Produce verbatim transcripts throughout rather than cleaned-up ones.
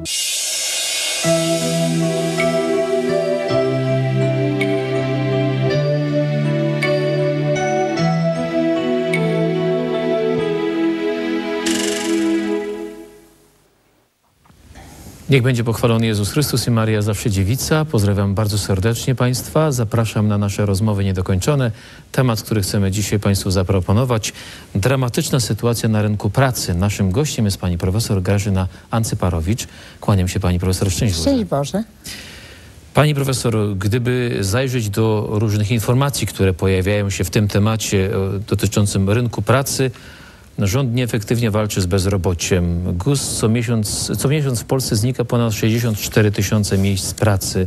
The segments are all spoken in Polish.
Niech będzie pochwalony Jezus Chrystus i Maria Zawsze Dziewica. Pozdrawiam bardzo serdecznie Państwa. Zapraszam na nasze rozmowy niedokończone. Temat, który chcemy dzisiaj Państwu zaproponować. Dramatyczna sytuacja na rynku pracy. Naszym gościem jest pani profesor Grażyna Ancyparowicz. Kłaniam się pani profesor. Szczęść Boże. Szczęść Boże. Pani profesor, gdyby zajrzeć do różnych informacji, które pojawiają się w tym temacie dotyczącym rynku pracy, rząd nieefektywnie walczy z bezrobociem. G U S co miesiąc, co miesiąc w Polsce znika ponad sześćdziesiąt cztery tysiące miejsc pracy.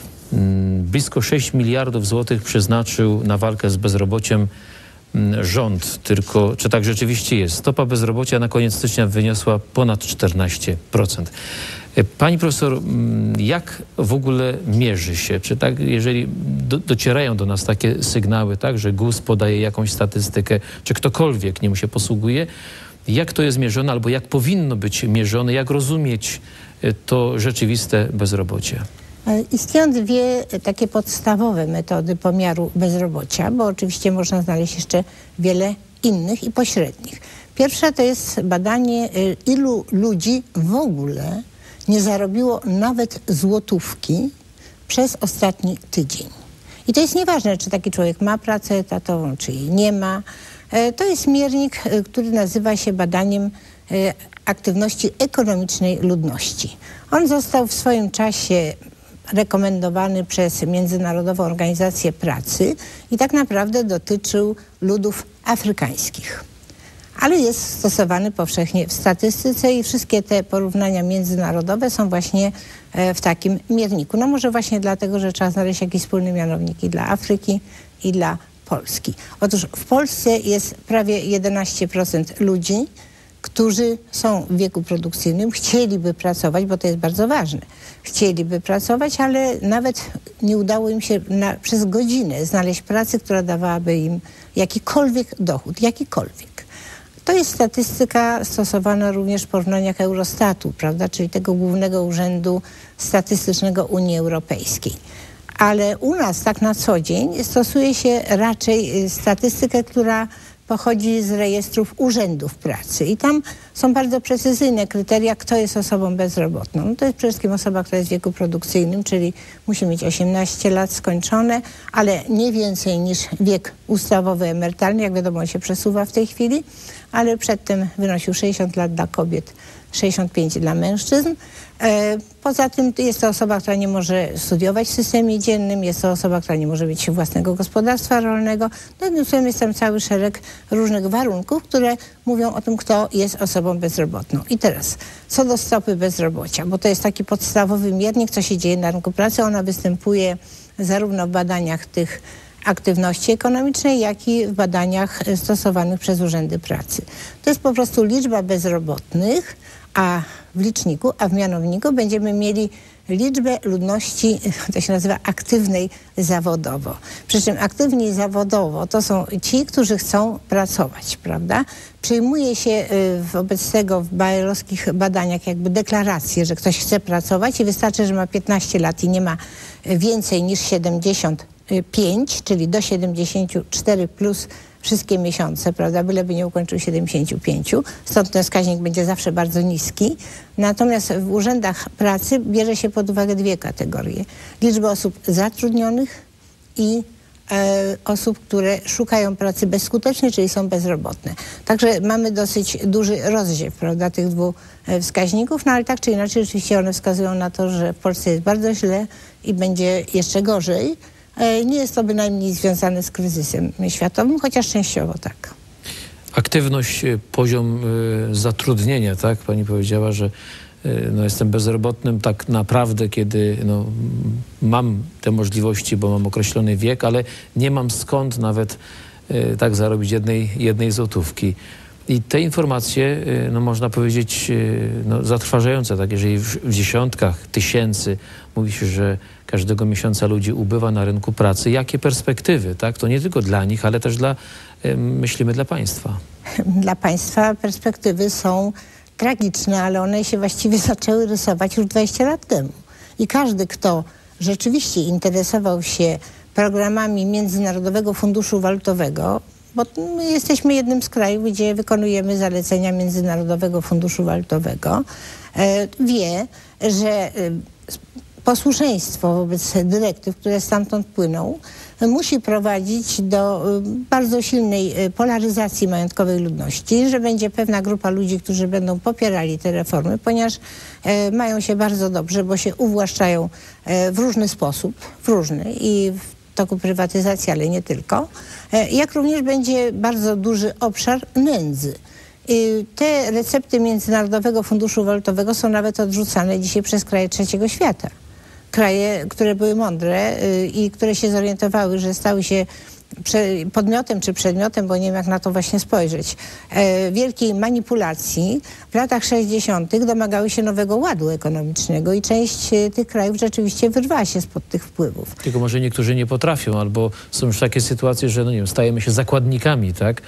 Blisko sześć miliardów złotych przeznaczył na walkę z bezrobociem rząd. Tylko czy tak rzeczywiście jest? Stopa bezrobocia na koniec stycznia wyniosła ponad czternaście procent. Pani profesor, jak w ogóle mierzy się? Czy tak, jeżeli do, docierają do nas takie sygnały, tak, że G U S podaje jakąś statystykę, czy ktokolwiek nią się posługuje, jak to jest mierzone, albo jak powinno być mierzone, jak rozumieć to rzeczywiste bezrobocie? Istnieją dwie takie podstawowe metody pomiaru bezrobocia, bo oczywiście można znaleźć jeszcze wiele innych i pośrednich. Pierwsza to jest badanie, ilu ludzi w ogóle nie zarobiło nawet złotówki przez ostatni tydzień. I to jest nieważne, czy taki człowiek ma pracę etatową, czy jej nie ma. To jest miernik, który nazywa się badaniem aktywności ekonomicznej ludności. On został w swoim czasie rekomendowany przez Międzynarodową Organizację Pracy i tak naprawdę dotyczył ludów afrykańskich. Ale jest stosowany powszechnie w statystyce i wszystkie te porównania międzynarodowe są właśnie w takim mierniku. No może właśnie dlatego, że trzeba znaleźć jakiś wspólny mianownik i dla Afryki, i dla Polski. Otóż w Polsce jest prawie jedenaście procent ludzi, którzy są w wieku produkcyjnym, chcieliby pracować, bo to jest bardzo ważne. Chcieliby pracować, ale nawet nie udało im się na, przez godzinę znaleźć pracy, która dawałaby im jakikolwiek dochód, jakikolwiek. To jest statystyka stosowana również w porównaniach Eurostatu, prawda, czyli tego głównego urzędu statystycznego Unii Europejskiej. Ale u nas tak na co dzień stosuje się raczej statystykę, która pochodzi z rejestrów urzędów pracy i tam są bardzo precyzyjne kryteria, kto jest osobą bezrobotną. No to jest przede wszystkim osoba, która jest w wieku produkcyjnym, czyli musi mieć osiemnaście lat skończone, ale nie więcej niż wiek ustawowy emerytalny, jak wiadomo on się przesuwa w tej chwili, ale przedtem wynosił sześćdziesiąt lat dla kobiet, sześćdziesiąt pięć dla mężczyzn. Poza tym jest to osoba, która nie może studiować w systemie dziennym, jest to osoba, która nie może mieć własnego gospodarstwa rolnego. No jednym słowem jest tam cały szereg różnych warunków, które mówią o tym, kto jest osobą bezrobotną. I teraz, co do stopy bezrobocia, bo to jest taki podstawowy miernik, co się dzieje na rynku pracy. Ona występuje zarówno w badaniach tych aktywności ekonomicznej, jak i w badaniach stosowanych przez urzędy pracy. To jest po prostu liczba bezrobotnych, a w liczniku, a w mianowniku będziemy mieli liczbę ludności, to się nazywa aktywnej zawodowo. Przy czym aktywni zawodowo to są ci, którzy chcą pracować, prawda? Przyjmuje się wobec tego w bajerowskich badaniach jakby deklarację, że ktoś chce pracować i wystarczy, że ma piętnaście lat i nie ma więcej niż siedemdziesiąt pięć, czyli do siedemdziesięciu czterech plus wszystkie miesiące, prawda, byleby nie ukończył siedemdziesięciu pięciu, stąd ten wskaźnik będzie zawsze bardzo niski. Natomiast w urzędach pracy bierze się pod uwagę dwie kategorie. Liczbę osób zatrudnionych i e, osób, które szukają pracy bezskutecznie, czyli są bezrobotne. Także mamy dosyć duży rozziew, prawda, tych dwóch wskaźników, no ale tak czy inaczej rzeczywiście one wskazują na to, że w Polsce jest bardzo źle i będzie jeszcze gorzej. Nie jest to bynajmniej związane z kryzysem światowym, chociaż częściowo tak. Aktywność, poziom zatrudnienia, tak? Pani powiedziała, że no, jestem bezrobotnym tak naprawdę, kiedy no, mam te możliwości, bo mam określony wiek, ale nie mam skąd nawet tak zarobić jednej, jednej złotówki. I te informacje, no można powiedzieć, no, zatrważające, tak? Jeżeli w, w dziesiątkach tysięcy mówi się, że każdego miesiąca ludzi ubywa na rynku pracy, jakie perspektywy, tak? To nie tylko dla nich, ale też dla, myślimy, dla państwa. Dla państwa perspektywy są tragiczne, ale one się właściwie zaczęły rysować już dwadzieścia lat temu. I każdy, kto rzeczywiście interesował się programami Międzynarodowego Funduszu Walutowego, bo my jesteśmy jednym z krajów, gdzie wykonujemy zalecenia Międzynarodowego Funduszu Walutowego, wie, że posłuszeństwo wobec dyrektyw, które stamtąd płyną, musi prowadzić do bardzo silnej polaryzacji majątkowej ludności, że będzie pewna grupa ludzi, którzy będą popierali te reformy, ponieważ mają się bardzo dobrze, bo się uwłaszczają w różny sposób, w różny i w toku prywatyzacji, ale nie tylko, jak również będzie bardzo duży obszar nędzy. I te recepty Międzynarodowego Funduszu Walutowego są nawet odrzucane dzisiaj przez kraje trzeciego świata. Kraje, które były mądre i które się zorientowały, że stały się podmiotem czy przedmiotem, bo nie wiem jak na to właśnie spojrzeć, wielkiej manipulacji, w latach sześćdziesiątych domagały się nowego ładu ekonomicznego i część tych krajów rzeczywiście wyrwała się spod tych wpływów. Tylko może niektórzy nie potrafią, albo są już takie sytuacje, że no nie wiem, stajemy się zakładnikami, tak,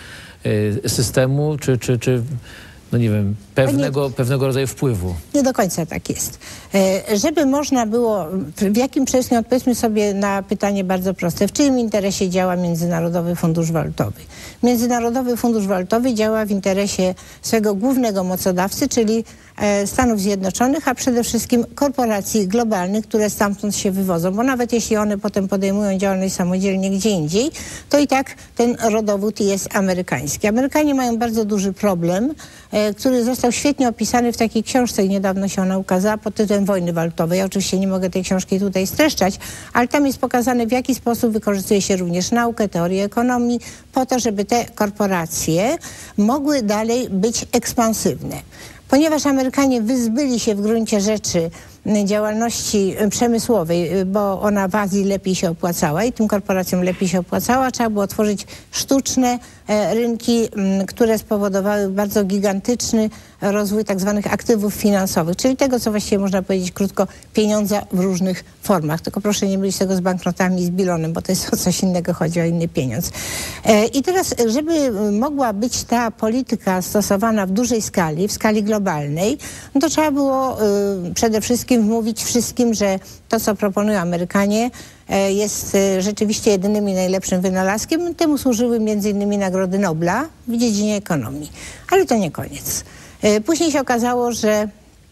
systemu, czy, czy, czy no nie wiem, pewnego, nie, pewnego rodzaju wpływu. Nie do końca tak jest. E, żeby można było, w jakim przestrzeni odpowiedzmy sobie na pytanie bardzo proste, w czyim interesie działa Międzynarodowy Fundusz Walutowy? Międzynarodowy Fundusz Walutowy działa w interesie swego głównego mocodawcy, czyli e, Stanów Zjednoczonych, a przede wszystkim korporacji globalnych, które stamtąd się wywodzą, bo nawet jeśli one potem podejmują działalność samodzielnie gdzie indziej, to i tak ten rodowód jest amerykański. Amerykanie mają bardzo duży problem, e, który został świetnie opisany w takiej książce i niedawno się ona ukazała pod tytułem Wojny walutowej. Ja oczywiście nie mogę tej książki tutaj streszczać, ale tam jest pokazane, w jaki sposób wykorzystuje się również naukę, teorię ekonomii, po to, żeby te korporacje mogły dalej być ekspansywne. Ponieważ Amerykanie wyzbyli się w gruncie rzeczy działalności przemysłowej, bo ona w Azji lepiej się opłacała i tym korporacjom lepiej się opłacała, trzeba było tworzyć sztuczne rynki, które spowodowały bardzo gigantyczny rozwój tak zwanych aktywów finansowych, czyli tego, co właściwie można powiedzieć krótko, pieniądza w różnych formach. Tylko proszę nie mylić tego z banknotami i z bilonem, bo to jest o coś innego, chodzi o inny pieniądz. I teraz, żeby mogła być ta polityka stosowana w dużej skali, w skali globalnej, no to trzeba było przede wszystkim wmówić wszystkim, że to, co proponują Amerykanie, jest rzeczywiście jedynym i najlepszym wynalazkiem. Temu służyły między innymi Nagrody Nobla w dziedzinie ekonomii. Ale to nie koniec. Później się okazało, że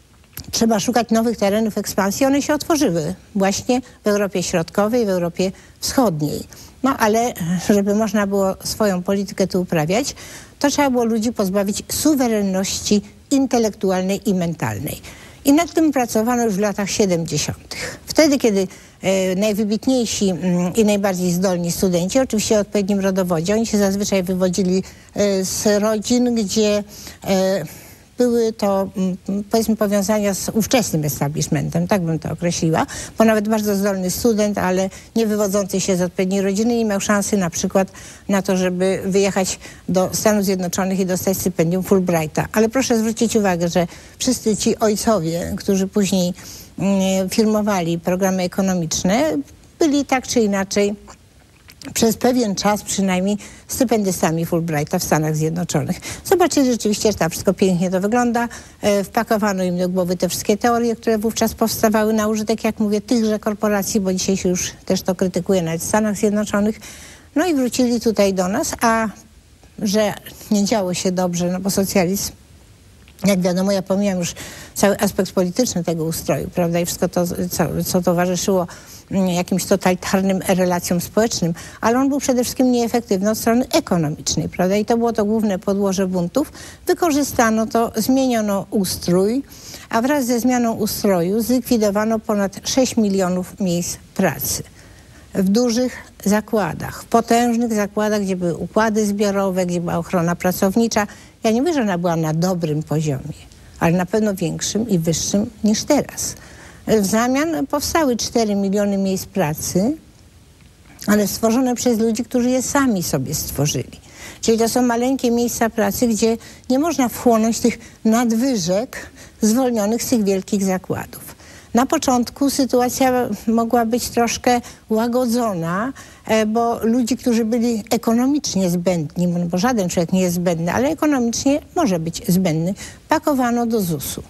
trzeba szukać nowych terenów ekspansji. One się otworzyły właśnie w Europie Środkowej, w Europie Wschodniej. No ale żeby można było swoją politykę tu uprawiać, to trzeba było ludzi pozbawić suwerenności intelektualnej i mentalnej. I nad tym pracowano już w latach siedemdziesiątych. Wtedy, kiedy e, najwybitniejsi m, i najbardziej zdolni studenci, oczywiście o odpowiednim rodowodzie, oni się zazwyczaj wywodzili e, z rodzin, gdzie e, były to, m, powiedzmy, powiązania z ówczesnym establishmentem, tak bym to określiła, bo nawet bardzo zdolny student, ale nie wywodzący się z odpowiedniej rodziny nie miał szansy na przykład na to, żeby wyjechać do Stanów Zjednoczonych i dostać stypendium Fulbrighta. Ale proszę zwrócić uwagę, że wszyscy ci ojcowie, którzy później mm, firmowali programy ekonomiczne, byli tak czy inaczej przez pewien czas przynajmniej stypendystami Fulbrighta w Stanach Zjednoczonych. Zobaczyli rzeczywiście, że tam wszystko pięknie to wygląda. E, wpakowano im do głowy te wszystkie teorie, które wówczas powstawały na użytek, jak mówię, tychże korporacji, bo dzisiaj się już też to krytykuje nawet w Stanach Zjednoczonych. No i wrócili tutaj do nas, a że nie działo się dobrze, no bo socjalizm, jak wiadomo, ja pomijam już cały aspekt polityczny tego ustroju, prawda, i wszystko to, co, co towarzyszyło jakimś totalitarnym relacjom społecznym, ale on był przede wszystkim nieefektywny od strony ekonomicznej, prawda, i to było to główne podłoże buntów. Wykorzystano to, zmieniono ustrój, a wraz ze zmianą ustroju zlikwidowano ponad sześć milionów miejsc pracy w dużych zakładach, w potężnych zakładach, gdzie były układy zbiorowe, gdzie była ochrona pracownicza. Ja nie mówię, że ona była na dobrym poziomie, ale na pewno większym i wyższym niż teraz. W zamian powstały cztery miliony miejsc pracy, ale stworzone przez ludzi, którzy je sami sobie stworzyli. Czyli to są maleńkie miejsca pracy, gdzie nie można wchłonąć tych nadwyżek zwolnionych z tych wielkich zakładów. Na początku sytuacja mogła być troszkę łagodzona, bo ludzi, którzy byli ekonomicznie zbędni, bo żaden człowiek nie jest zbędny, ale ekonomicznie może być zbędny, pakowano do zusu.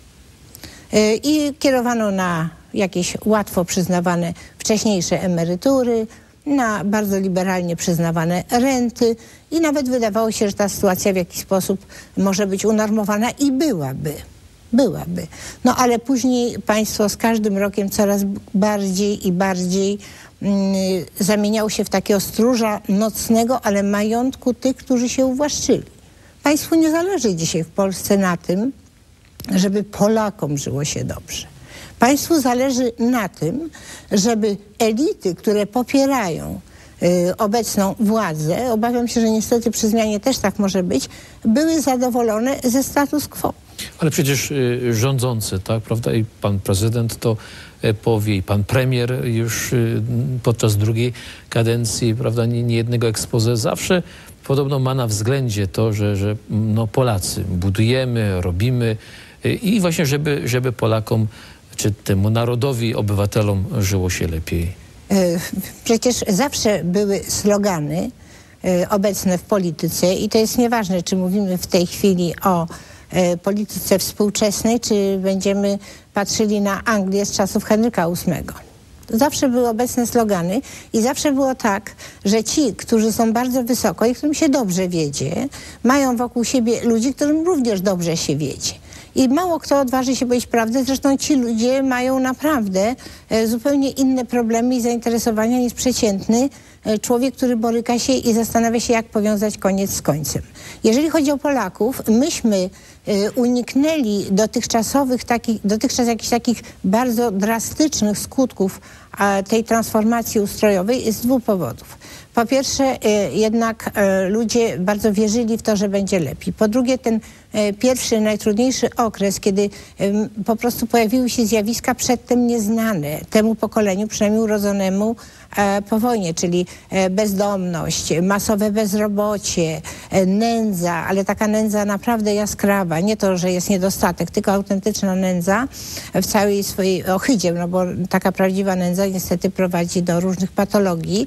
I kierowano na jakieś łatwo przyznawane wcześniejsze emerytury, na bardzo liberalnie przyznawane renty i nawet wydawało się, że ta sytuacja w jakiś sposób może być unormowana i byłaby. Byłaby. No ale później państwo z każdym rokiem coraz bardziej i bardziej mm, zamieniało się w takiego stróża nocnego, ale majątku tych, którzy się uwłaszczyli. Państwu nie zależy dzisiaj w Polsce na tym, żeby Polakom żyło się dobrze. Państwu zależy na tym, żeby elity, które popierają y, obecną władzę, obawiam się, że niestety przy zmianie też tak może być, były zadowolone ze status quo. Ale przecież y, rządzący, tak, prawda, i pan prezydent to y, powie, i pan premier już y, podczas drugiej kadencji, prawda, nie, nie jednego expose zawsze podobno ma na względzie to, że, że no, Polacy budujemy, robimy y, i właśnie, żeby, żeby Polakom czy temu narodowi, obywatelom żyło się lepiej. Przecież zawsze były slogany obecne w polityce i to jest nieważne, czy mówimy w tej chwili o polityce współczesnej, czy będziemy patrzyli na Anglię z czasów Henryka ósmego. Zawsze były obecne slogany i zawsze było tak, że ci, którzy są bardzo wysoko i którym się dobrze wiedzie, mają wokół siebie ludzi, którym również dobrze się wiedzie. I mało kto odważy się powiedzieć prawdę, zresztą ci ludzie mają naprawdę e, zupełnie inne problemy i zainteresowania niż przeciętny e, człowiek, który boryka się i zastanawia się, jak powiązać koniec z końcem. Jeżeli chodzi o Polaków, myśmy e, uniknęli dotychczasowych takich, dotychczas jakichś takich bardzo drastycznych skutków a, tej transformacji ustrojowej z dwóch powodów. Po pierwsze, jednak ludzie bardzo wierzyli w to, że będzie lepiej. Po drugie, ten pierwszy, najtrudniejszy okres, kiedy po prostu pojawiły się zjawiska przedtem nieznane temu pokoleniu, przynajmniej urodzonemu po wojnie, czyli bezdomność, masowe bezrobocie, nędza, ale taka nędza naprawdę jaskrawa. Nie to, że jest niedostatek, tylko autentyczna nędza w całej swojej ohydzie, no bo taka prawdziwa nędza niestety prowadzi do różnych patologii.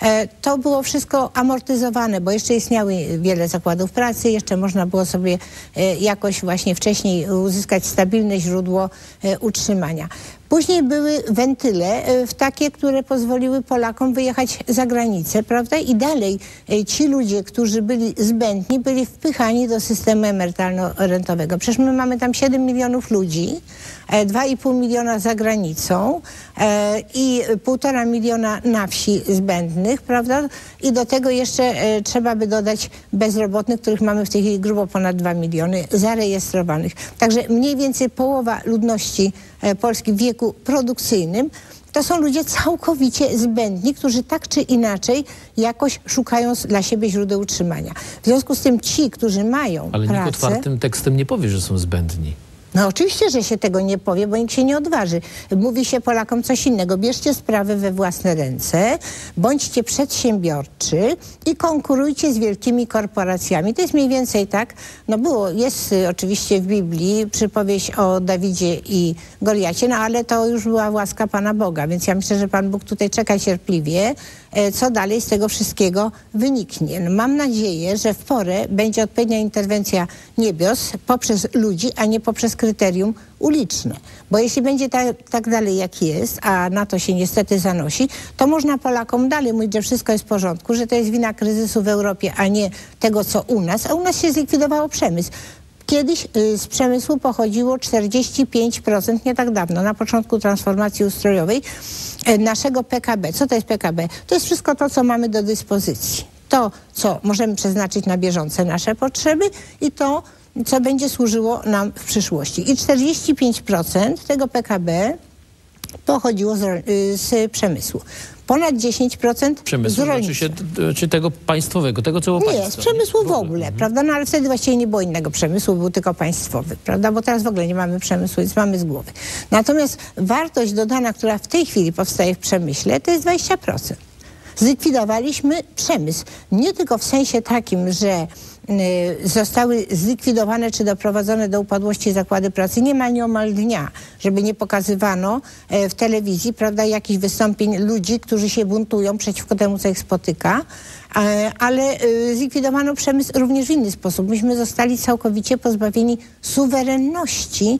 To było wszystko amortyzowane, bo jeszcze istniały wiele zakładów pracy, jeszcze można było sobie jakoś właśnie wcześniej uzyskać stabilne źródło utrzymania. Później były wentyle w takie, które pozwoliły Polakom wyjechać za granicę, prawda? I dalej ci ludzie, którzy byli zbędni, byli wpychani do systemu emerytalno-rentowego. Przecież my mamy tam siedem milionów ludzi, dwa i pół miliona za granicą i półtora miliona na wsi zbędnych, prawda? I do tego jeszcze trzeba by dodać bezrobotnych, których mamy w tej chwili grubo ponad dwa miliony zarejestrowanych. Także mniej więcej połowa ludności Polski w wieku produkcyjnym to są ludzie całkowicie zbędni, którzy tak czy inaczej jakoś szukają dla siebie źródeł utrzymania. W związku z tym ci, którzy mają Ale pracę... nikt otwartym tekstem nie powie, że są zbędni. No oczywiście, że się tego nie powie, bo nikt się nie odważy. Mówi się Polakom coś innego. Bierzcie sprawy we własne ręce, bądźcie przedsiębiorczy i konkurujcie z wielkimi korporacjami. To jest mniej więcej tak, no było, jest oczywiście w Biblii przypowieść o Dawidzie i Goliacie, no ale to już była łaska Pana Boga, więc ja myślę, że Pan Bóg tutaj czeka cierpliwie, co dalej z tego wszystkiego wyniknie. No, mam nadzieję, że w porę będzie odpowiednia interwencja niebios poprzez ludzi, a nie poprzez kryterium uliczne. Bo jeśli będzie tak, tak dalej jak jest, a na to się niestety zanosi, to można Polakom dalej mówić, że wszystko jest w porządku, że to jest wina kryzysu w Europie, a nie tego, co u nas. A u nas się zlikwidowało przemysł. Kiedyś y, z przemysłu pochodziło czterdzieści pięć procent, nie tak dawno, na początku transformacji ustrojowej, y, naszego P K B. Co to jest P K B? To jest wszystko to, co mamy do dyspozycji. To, co możemy przeznaczyć na bieżące nasze potrzeby i to, co będzie służyło nam w przyszłości. I czterdzieści pięć procent tego P K B pochodziło z, y, z przemysłu. Ponad dziesięć procent Przemysłu, z rolnictwa. Czy, się, czy tego państwowego, tego co było Nie, państwa, z przemysłu nie? w ogóle, mhm. prawda? No ale wtedy właściwie nie było innego przemysłu, był tylko państwowy, prawda? Bo teraz w ogóle nie mamy przemysłu, więc mamy z głowy. Natomiast wartość dodana, która w tej chwili powstaje w przemyśle, to jest dwadzieścia procent. Zlikwidowaliśmy przemysł. Nie tylko w sensie takim, że zostały zlikwidowane czy doprowadzone do upadłości zakłady pracy. Nie ma nieomal dnia, żeby nie pokazywano w telewizji, prawda, jakichś wystąpień ludzi, którzy się buntują przeciwko temu, co ich spotyka. Ale zlikwidowano przemysł również w inny sposób. Myśmy zostali całkowicie pozbawieni suwerenności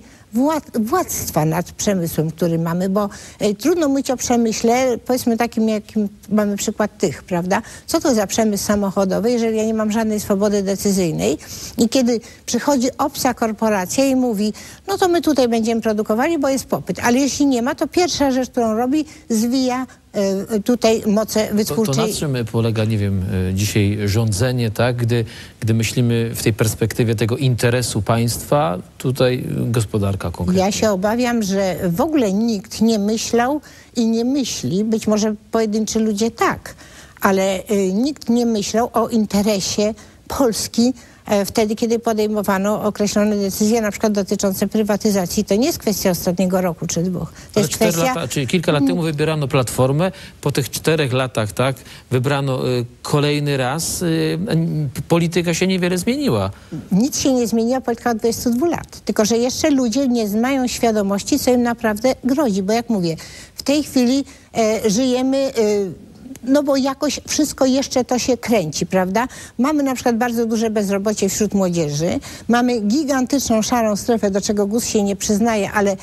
władztwa nad przemysłem, który mamy, bo e, trudno mówić o przemyśle, powiedzmy takim, jakim mamy przykład tych, prawda? Co to za przemysł samochodowy, jeżeli ja nie mam żadnej swobody decyzyjnej i kiedy przychodzi obca korporacja i mówi, no to my tutaj będziemy produkowali, bo jest popyt, ale jeśli nie ma, to pierwsza rzecz, którą robi, zwija e, tutaj moce wytwórczej. To, to na czym polega, nie wiem, dzisiaj rządzenie, tak? Gdy, gdy myślimy w tej perspektywie tego interesu państwa, tutaj gospodarka. Konkretnie. Ja się obawiam, że w ogóle nikt nie myślał i nie myśli, być może pojedynczy ludzie tak, ale y, nikt nie myślał o interesie Polski e, wtedy, kiedy podejmowano określone decyzje, na przykład dotyczące prywatyzacji. To nie jest kwestia ostatniego roku czy dwóch. To ale jest kwestia... lata, czyli kilka lat temu wybierano Platformę, po tych czterech latach, tak, wybrano y, kolejny raz. Y, polityka się niewiele zmieniła. Nic się nie zmieniła polityka od dwudziestu dwóch lat. Tylko że jeszcze ludzie nie mają świadomości, co im naprawdę grozi. Bo jak mówię, w tej chwili e, żyjemy... E, no bo jakoś wszystko jeszcze to się kręci, prawda? Mamy na przykład bardzo duże bezrobocie wśród młodzieży, mamy gigantyczną szarą strefę, do czego G U S się nie przyznaje, ale e,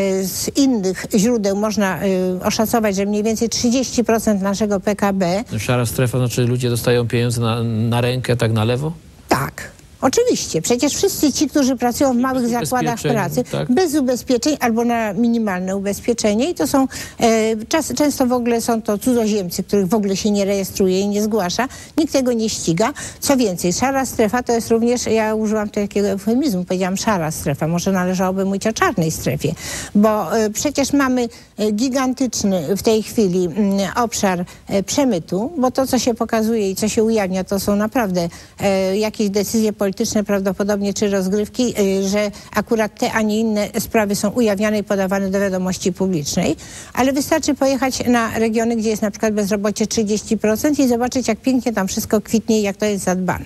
z innych źródeł można e, oszacować, że mniej więcej trzydzieści procent naszego P K B. Szara strefa, znaczy ludzie dostają pieniądze na, na rękę, tak na lewo? Tak. Oczywiście. Przecież wszyscy ci, którzy pracują w małych zakładach pracy, tak? Bez ubezpieczeń albo na minimalne ubezpieczenie i to są, e, czas, często w ogóle są to cudzoziemcy, których w ogóle się nie rejestruje i nie zgłasza. Nikt tego nie ściga. Co więcej, szara strefa to jest również, ja użyłam takiego eufemizmu, powiedziałam szara strefa, może należałoby mówić o czarnej strefie, bo e, przecież mamy gigantyczny w tej chwili m, obszar e, przemytu, bo to, co się pokazuje i co się ujawnia, to są naprawdę e, jakieś decyzje polityczne, polityczne prawdopodobnie, czy rozgrywki, że akurat te, a nie inne sprawy są ujawniane i podawane do wiadomości publicznej, ale wystarczy pojechać na regiony, gdzie jest na przykład bezrobocie trzydzieści procent i zobaczyć, jak pięknie tam wszystko kwitnie i jak to jest zadbane.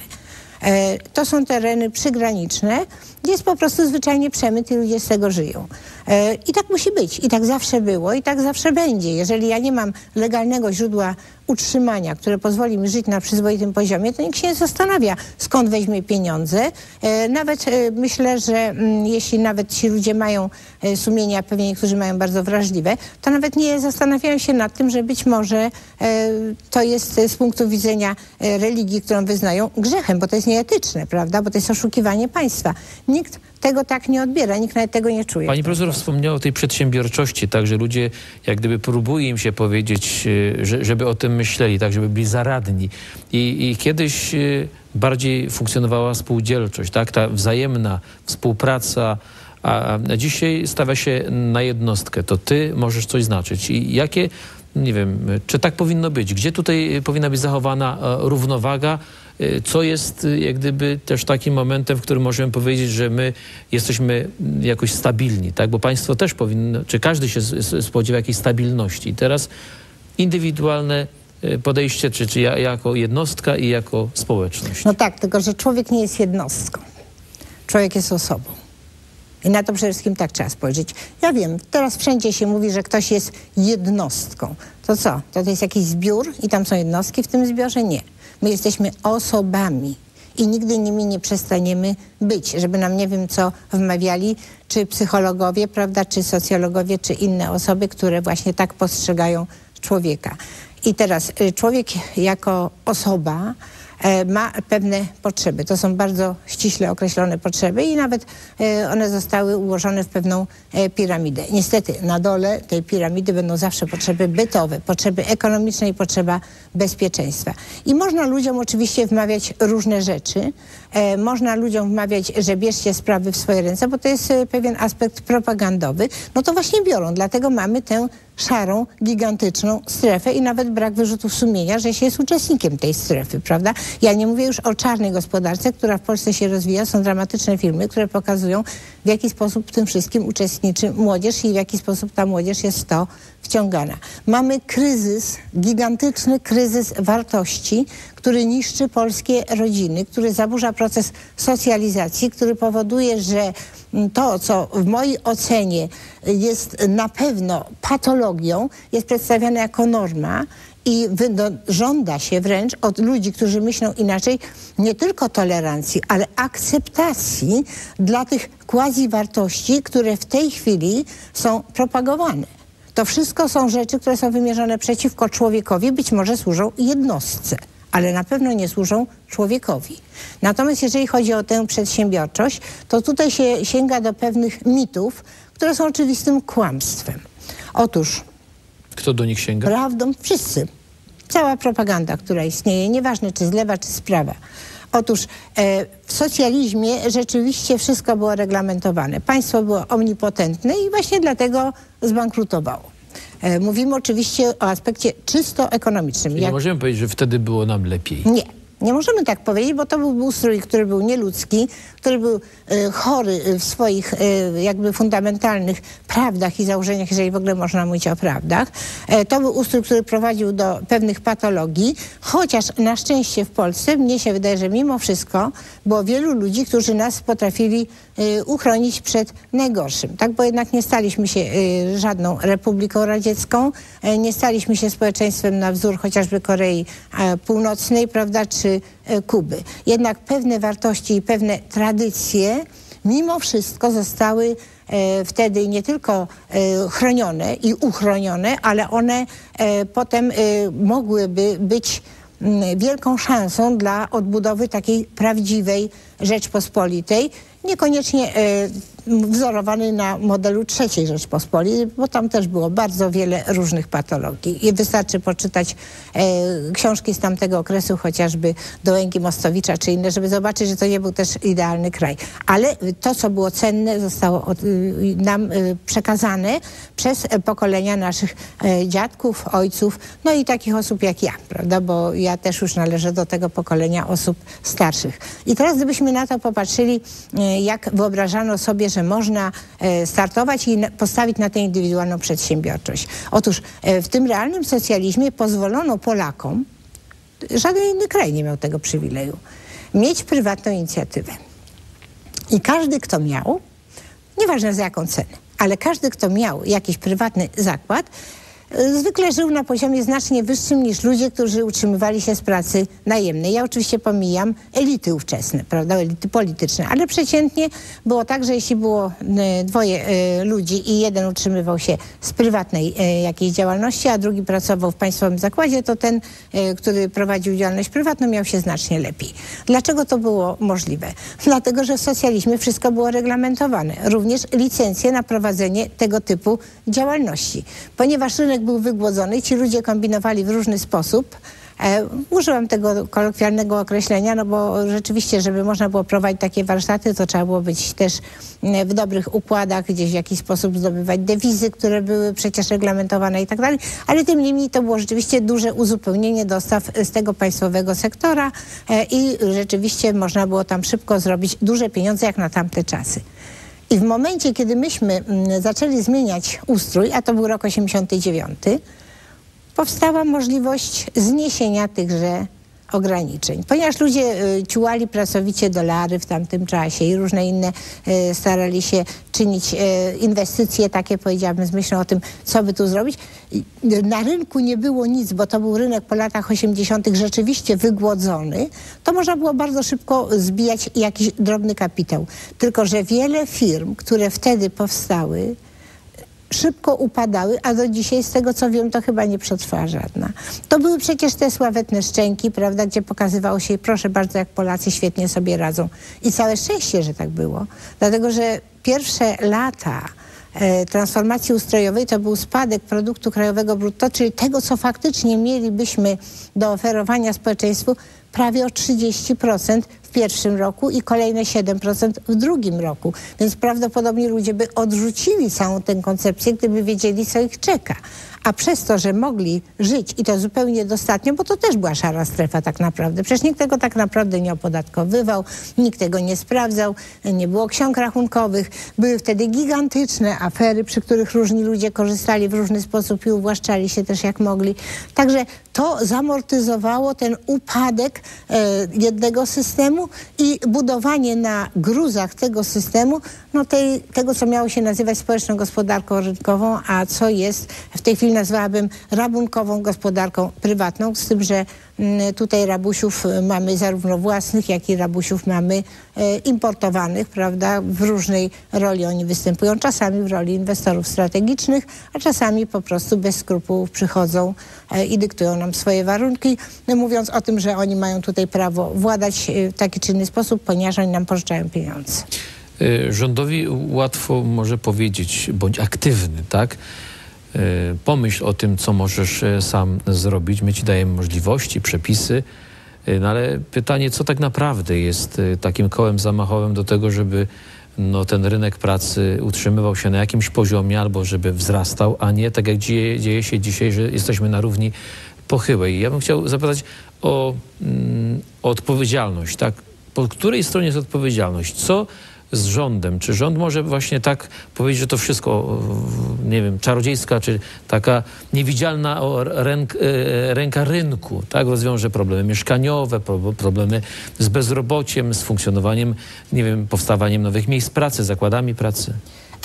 To są tereny przygraniczne, gdzie jest po prostu zwyczajnie przemyt i ludzie z tego żyją. I tak musi być. I tak zawsze było i tak zawsze będzie. Jeżeli ja nie mam legalnego źródła utrzymania, które pozwoli mi żyć na przyzwoitym poziomie, to nikt się nie zastanawia, skąd weźmie pieniądze. Nawet myślę, że jeśli nawet ci ludzie mają sumienia, pewnie niektórzy mają bardzo wrażliwe, to nawet nie zastanawiają się nad tym, że być może to jest z punktu widzenia religii, którą wyznają, grzechem, bo to jest nieetyczne, prawda? Bo to jest oszukiwanie państwa. Nikt tego tak nie odbiera, nikt nawet tego nie czuje. Pani profesor wspomniała o tej przedsiębiorczości, tak, że ludzie jak gdyby próbuje im się powiedzieć, że, żeby o tym myśleli, tak, żeby byli zaradni. I, i kiedyś bardziej funkcjonowała spółdzielczość, tak, ta wzajemna współpraca, a, a dzisiaj stawia się na jednostkę. To ty możesz coś znaczyć. I jakie, nie wiem, czy tak powinno być? Gdzie tutaj powinna być zachowana równowaga? Co jest jak gdyby też takim momentem, w którym możemy powiedzieć, że my jesteśmy jakoś stabilni, tak? Bo państwo też powinno, czy każdy się spodziewa jakiejś stabilności. I teraz indywidualne podejście, czy, czy jako jednostka i jako społeczność. No tak, tylko że człowiek nie jest jednostką. Człowiek jest osobą. I na to przede wszystkim tak trzeba spojrzeć. Ja wiem, teraz wszędzie się mówi, że ktoś jest jednostką. To co? To, to jest jakiś zbiór i tam są jednostki w tym zbiorze? Nie. My jesteśmy osobami i nigdy nimi nie przestaniemy być, żeby nam nie wiem co wmawiali, czy psychologowie, prawda, czy socjologowie, czy inne osoby, które właśnie tak postrzegają człowieka. I teraz człowiek jako osoba ma pewne potrzeby. To są bardzo ściśle określone potrzeby i nawet one zostały ułożone w pewną piramidę. Niestety na dole tej piramidy będą zawsze potrzeby bytowe, potrzeby ekonomiczne i potrzeba bezpieczeństwa. I można ludziom oczywiście wmawiać różne rzeczy. Można ludziom wmawiać, że bierzcie sprawy w swoje ręce, bo to jest pewien aspekt propagandowy. No to właśnie biorą, dlatego mamy tę szarą, gigantyczną strefę i nawet brak wyrzutów sumienia, że się jest uczestnikiem tej strefy, prawda? Ja nie mówię już o czarnej gospodarce, która w Polsce się rozwija. Są dramatyczne filmy, które pokazują, w jaki sposób w tym wszystkim uczestniczy młodzież i w jaki sposób ta młodzież jest w to wciągana. Mamy kryzys, gigantyczny kryzys wartości, który niszczy polskie rodziny, który zaburza proces socjalizacji, który powoduje, że to, co w mojej ocenie jest na pewno patologią, jest przedstawiane jako norma i żąda się wręcz od ludzi, którzy myślą inaczej, nie tylko tolerancji, ale akceptacji dla tych quasi-wartości, które w tej chwili są propagowane. To wszystko są rzeczy, które są wymierzone przeciwko człowiekowi, być może służą jednostce, ale na pewno nie służą człowiekowi. Natomiast jeżeli chodzi o tę przedsiębiorczość, to tutaj się sięga do pewnych mitów, które są oczywistym kłamstwem. Otóż... Kto do nich sięga? Prawdą wszyscy. Cała propaganda, która istnieje, nieważne czy z lewa, czy z prawa. Otóż e, w socjalizmie rzeczywiście wszystko było reglamentowane. Państwo było omnipotentne i właśnie dlatego zbankrutowało. E, mówimy oczywiście o aspekcie czysto ekonomicznym. Nie Jak... możemy powiedzieć, że wtedy było nam lepiej. Nie. Nie możemy tak powiedzieć, bo to był ustrój, który był nieludzki, który był e, chory w swoich e, jakby fundamentalnych prawdach i założeniach, jeżeli w ogóle można mówić o prawdach. E, to był ustrój, który prowadził do pewnych patologii, chociaż na szczęście w Polsce, mnie się wydaje, że mimo wszystko było wielu ludzi, którzy nas potrafili e, uchronić przed najgorszym. Tak, bo jednak nie staliśmy się e, żadną Republiką Radziecką, e, nie staliśmy się społeczeństwem na wzór chociażby Korei e, Północnej, prawda, czy Kuby. Jednak pewne wartości i pewne tradycje mimo wszystko zostały e, wtedy nie tylko e, chronione i uchronione, ale one e, potem e, mogłyby być m, wielką szansą dla odbudowy takiej prawdziwej Rzeczpospolitej, niekoniecznie e, wzorowany na modelu trzeciej Rzeczpospolitej, bo tam też było bardzo wiele różnych patologii. I wystarczy poczytać e, książki z tamtego okresu, chociażby Dołęgi Mostowicza czy inne, żeby zobaczyć, że to nie był też idealny kraj. Ale to, co było cenne, zostało od, y, nam y, przekazane przez pokolenia naszych y, dziadków, ojców, no i takich osób jak ja, prawda, bo ja też już należę do tego pokolenia osób starszych. I teraz gdybyśmy na to popatrzyli, y, jak wyobrażano sobie, że można startować i postawić na tę indywidualną przedsiębiorczość. Otóż w tym realnym socjalizmie pozwolono Polakom, żaden inny kraj nie miał tego przywileju, mieć prywatną inicjatywę. I każdy, kto miał, nieważne za jaką cenę, ale każdy, kto miał jakiś prywatny zakład, zwykle żył na poziomie znacznie wyższym niż ludzie, którzy utrzymywali się z pracy najemnej. Ja oczywiście pomijam elity ówczesne, prawda, elity polityczne, ale przeciętnie było tak, że jeśli było dwoje ludzi i jeden utrzymywał się z prywatnej jakiejś działalności, a drugi pracował w państwowym zakładzie, to ten, który prowadził działalność prywatną, miał się znacznie lepiej. Dlaczego to było możliwe? Dlatego, że w socjalizmie wszystko było reglamentowane. Również licencje na prowadzenie tego typu działalności. Ponieważ rynek był wygłodzony, ci ludzie kombinowali w różny sposób. E, użyłam tego kolokwialnego określenia, no bo rzeczywiście, żeby można było prowadzić takie warsztaty, to trzeba było być też w dobrych układach, gdzieś w jakiś sposób zdobywać dewizy, które były przecież reglamentowane i tak dalej, ale tym niemniej to było rzeczywiście duże uzupełnienie dostaw z tego państwowego sektora e, i rzeczywiście można było tam szybko zrobić duże pieniądze jak na tamte czasy. I w momencie, kiedy myśmy m, zaczęli zmieniać ustrój, a to był rok osiemdziesiąty dziewiąty, powstała możliwość zniesienia tychże ograniczeń. Ponieważ ludzie y, ciułali pracowicie dolary w tamtym czasie i różne inne y, starali się czynić y, inwestycje takie, powiedziałabym, z myślą o tym, co by tu zrobić. I, y, na rynku nie było nic, bo to był rynek po latach osiemdziesiątych rzeczywiście wygłodzony, to można było bardzo szybko zbijać jakiś drobny kapitał. Tylko że wiele firm, które wtedy powstały, szybko upadały, a do dzisiaj, z tego co wiem, to chyba nie przetrwała żadna. To były przecież te sławetne Szczęki, prawda, gdzie pokazywało się, proszę bardzo, jak Polacy świetnie sobie radzą. I całe szczęście, że tak było. Dlatego, że pierwsze lata e, transformacji ustrojowej to był spadek produktu krajowego brutto, czyli tego, co faktycznie mielibyśmy do oferowania społeczeństwu, prawie o trzydzieści procent w pierwszym roku i kolejne siedem procent w drugim roku. Więc prawdopodobnie ludzie by odrzucili całą tę koncepcję, gdyby wiedzieli, co ich czeka. A przez to, że mogli żyć i to zupełnie dostatnio, bo to też była szara strefa tak naprawdę. Przecież nikt tego tak naprawdę nie opodatkowywał, nikt tego nie sprawdzał, nie było ksiąg rachunkowych. Były wtedy gigantyczne afery, przy których różni ludzie korzystali w różny sposób i uwłaszczali się też jak mogli. Także to zamortyzowało ten upadek e, jednego systemu i budowanie na gruzach tego systemu, no tej, tego, co miało się nazywać społeczną gospodarką rynkową, a co jest w tej chwili nazwałabym rabunkową gospodarką prywatną, z tym, że m, tutaj rabusiów mamy zarówno własnych, jak i rabusiów mamy e, importowanych, prawda? W różnej roli oni występują, czasami w roli inwestorów strategicznych, a czasami po prostu bez skrupułów przychodzą e, i dyktują nam swoje warunki, no, mówiąc o tym, że oni mają tutaj prawo władać e, w taki czy inny sposób, ponieważ oni nam pożyczają pieniądze. Rządowi łatwo może powiedzieć, bądź aktywny, tak? Pomyśl o tym, co możesz sam zrobić. My ci dajemy możliwości, przepisy, no ale pytanie, co tak naprawdę jest takim kołem zamachowym do tego, żeby no, ten rynek pracy utrzymywał się na jakimś poziomie albo żeby wzrastał, a nie tak jak dzieje, dzieje się dzisiaj, że jesteśmy na równi pochyłej. Ja bym chciał zapytać o, mm, o odpowiedzialność, tak? Po której stronie jest odpowiedzialność? Co z rządem? Czy rząd może właśnie tak powiedzieć, że to wszystko, nie wiem, czarodziejska, czy taka niewidzialna ręk, ręka rynku, tak, rozwiąże problemy mieszkaniowe, problemy z bezrobociem, z funkcjonowaniem, nie wiem, powstawaniem nowych miejsc pracy, zakładami pracy?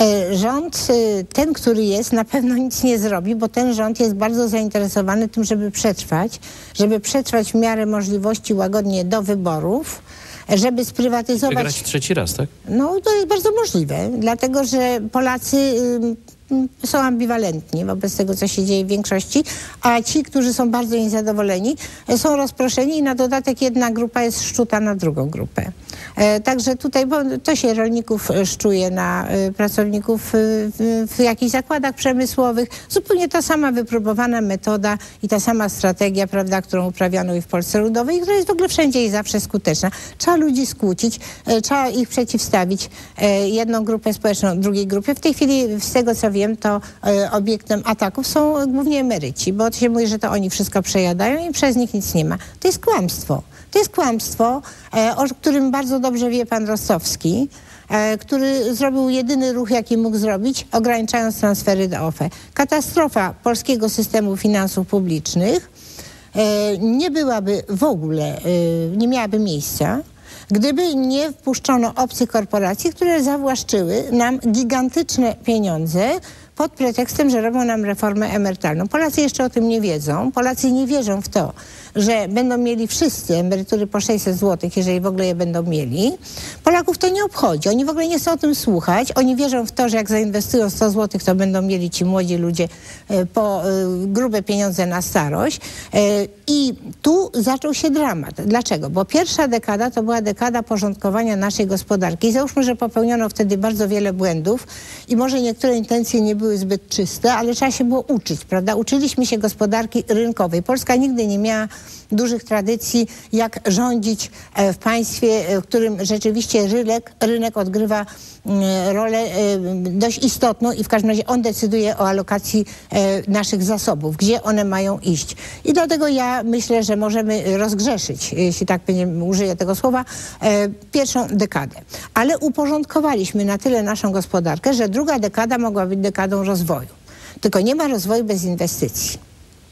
Rząd, ten, który jest, na pewno nic nie zrobi, bo ten rząd jest bardzo zainteresowany tym, żeby przetrwać, żeby przetrwać w miarę możliwości łagodnie do wyborów, żeby sprywatyzować... Wygrać trzeci raz, tak? No, to jest bardzo możliwe, dlatego że Polacy y, są ambiwalentni wobec tego, co się dzieje w większości, a ci, którzy są bardzo niezadowoleni, są rozproszeni i na dodatek jedna grupa jest szczuta na drugą grupę. E, także tutaj bo to się rolników szczuje na y, pracowników y, w, w jakichś zakładach przemysłowych. Zupełnie ta sama wypróbowana metoda i ta sama strategia, prawda, którą uprawiano i w Polsce Ludowej i która jest w ogóle wszędzie i zawsze skuteczna. Trzeba ludzi skłócić, e, trzeba ich przeciwstawić, e, jedną grupę społeczną drugiej grupie. W tej chwili, z tego co wiem, to e, obiektem ataków są głównie emeryci, bo to się mówi, że to oni wszystko przejadają i przez nich nic nie ma. To jest kłamstwo. To jest kłamstwo, e, o którym bardzo dobrze wie pan Rostowski, e, który zrobił jedyny ruch, jaki mógł zrobić, ograniczając transfery do O F E. Katastrofa polskiego systemu finansów publicznych e, nie byłaby w ogóle, e, nie miałaby miejsca, gdyby nie wpuszczono obcych korporacji, które zawłaszczyły nam gigantyczne pieniądze pod pretekstem, że robią nam reformę emerytalną. Polacy jeszcze o tym nie wiedzą. Polacy nie wierzą w to, że będą mieli wszyscy emerytury po sześćset złotych, jeżeli w ogóle je będą mieli. Polaków to nie obchodzi. Oni w ogóle nie chcą o tym słuchać. Oni wierzą w to, że jak zainwestują sto złotych, to będą mieli ci młodzi ludzie po grube pieniądze na starość. I tu zaczął się dramat. Dlaczego? Bo pierwsza dekada to była dekada porządkowania naszej gospodarki. Załóżmy, że popełniono wtedy bardzo wiele błędów i może niektóre intencje nie były zbyt czyste, ale trzeba się było uczyć, prawda? Uczyliśmy się gospodarki rynkowej. Polska nigdy nie miała dużych tradycji, jak rządzić w państwie, w którym rzeczywiście rynek, rynek odgrywa rolę dość istotną i w każdym razie on decyduje o alokacji naszych zasobów, gdzie one mają iść. I dlatego ja myślę, że możemy rozgrzeszyć, jeśli tak użyję tego słowa, pierwszą dekadę. Ale uporządkowaliśmy na tyle naszą gospodarkę, że druga dekada mogła być dekadą rozwoju. Tylko nie ma rozwoju bez inwestycji.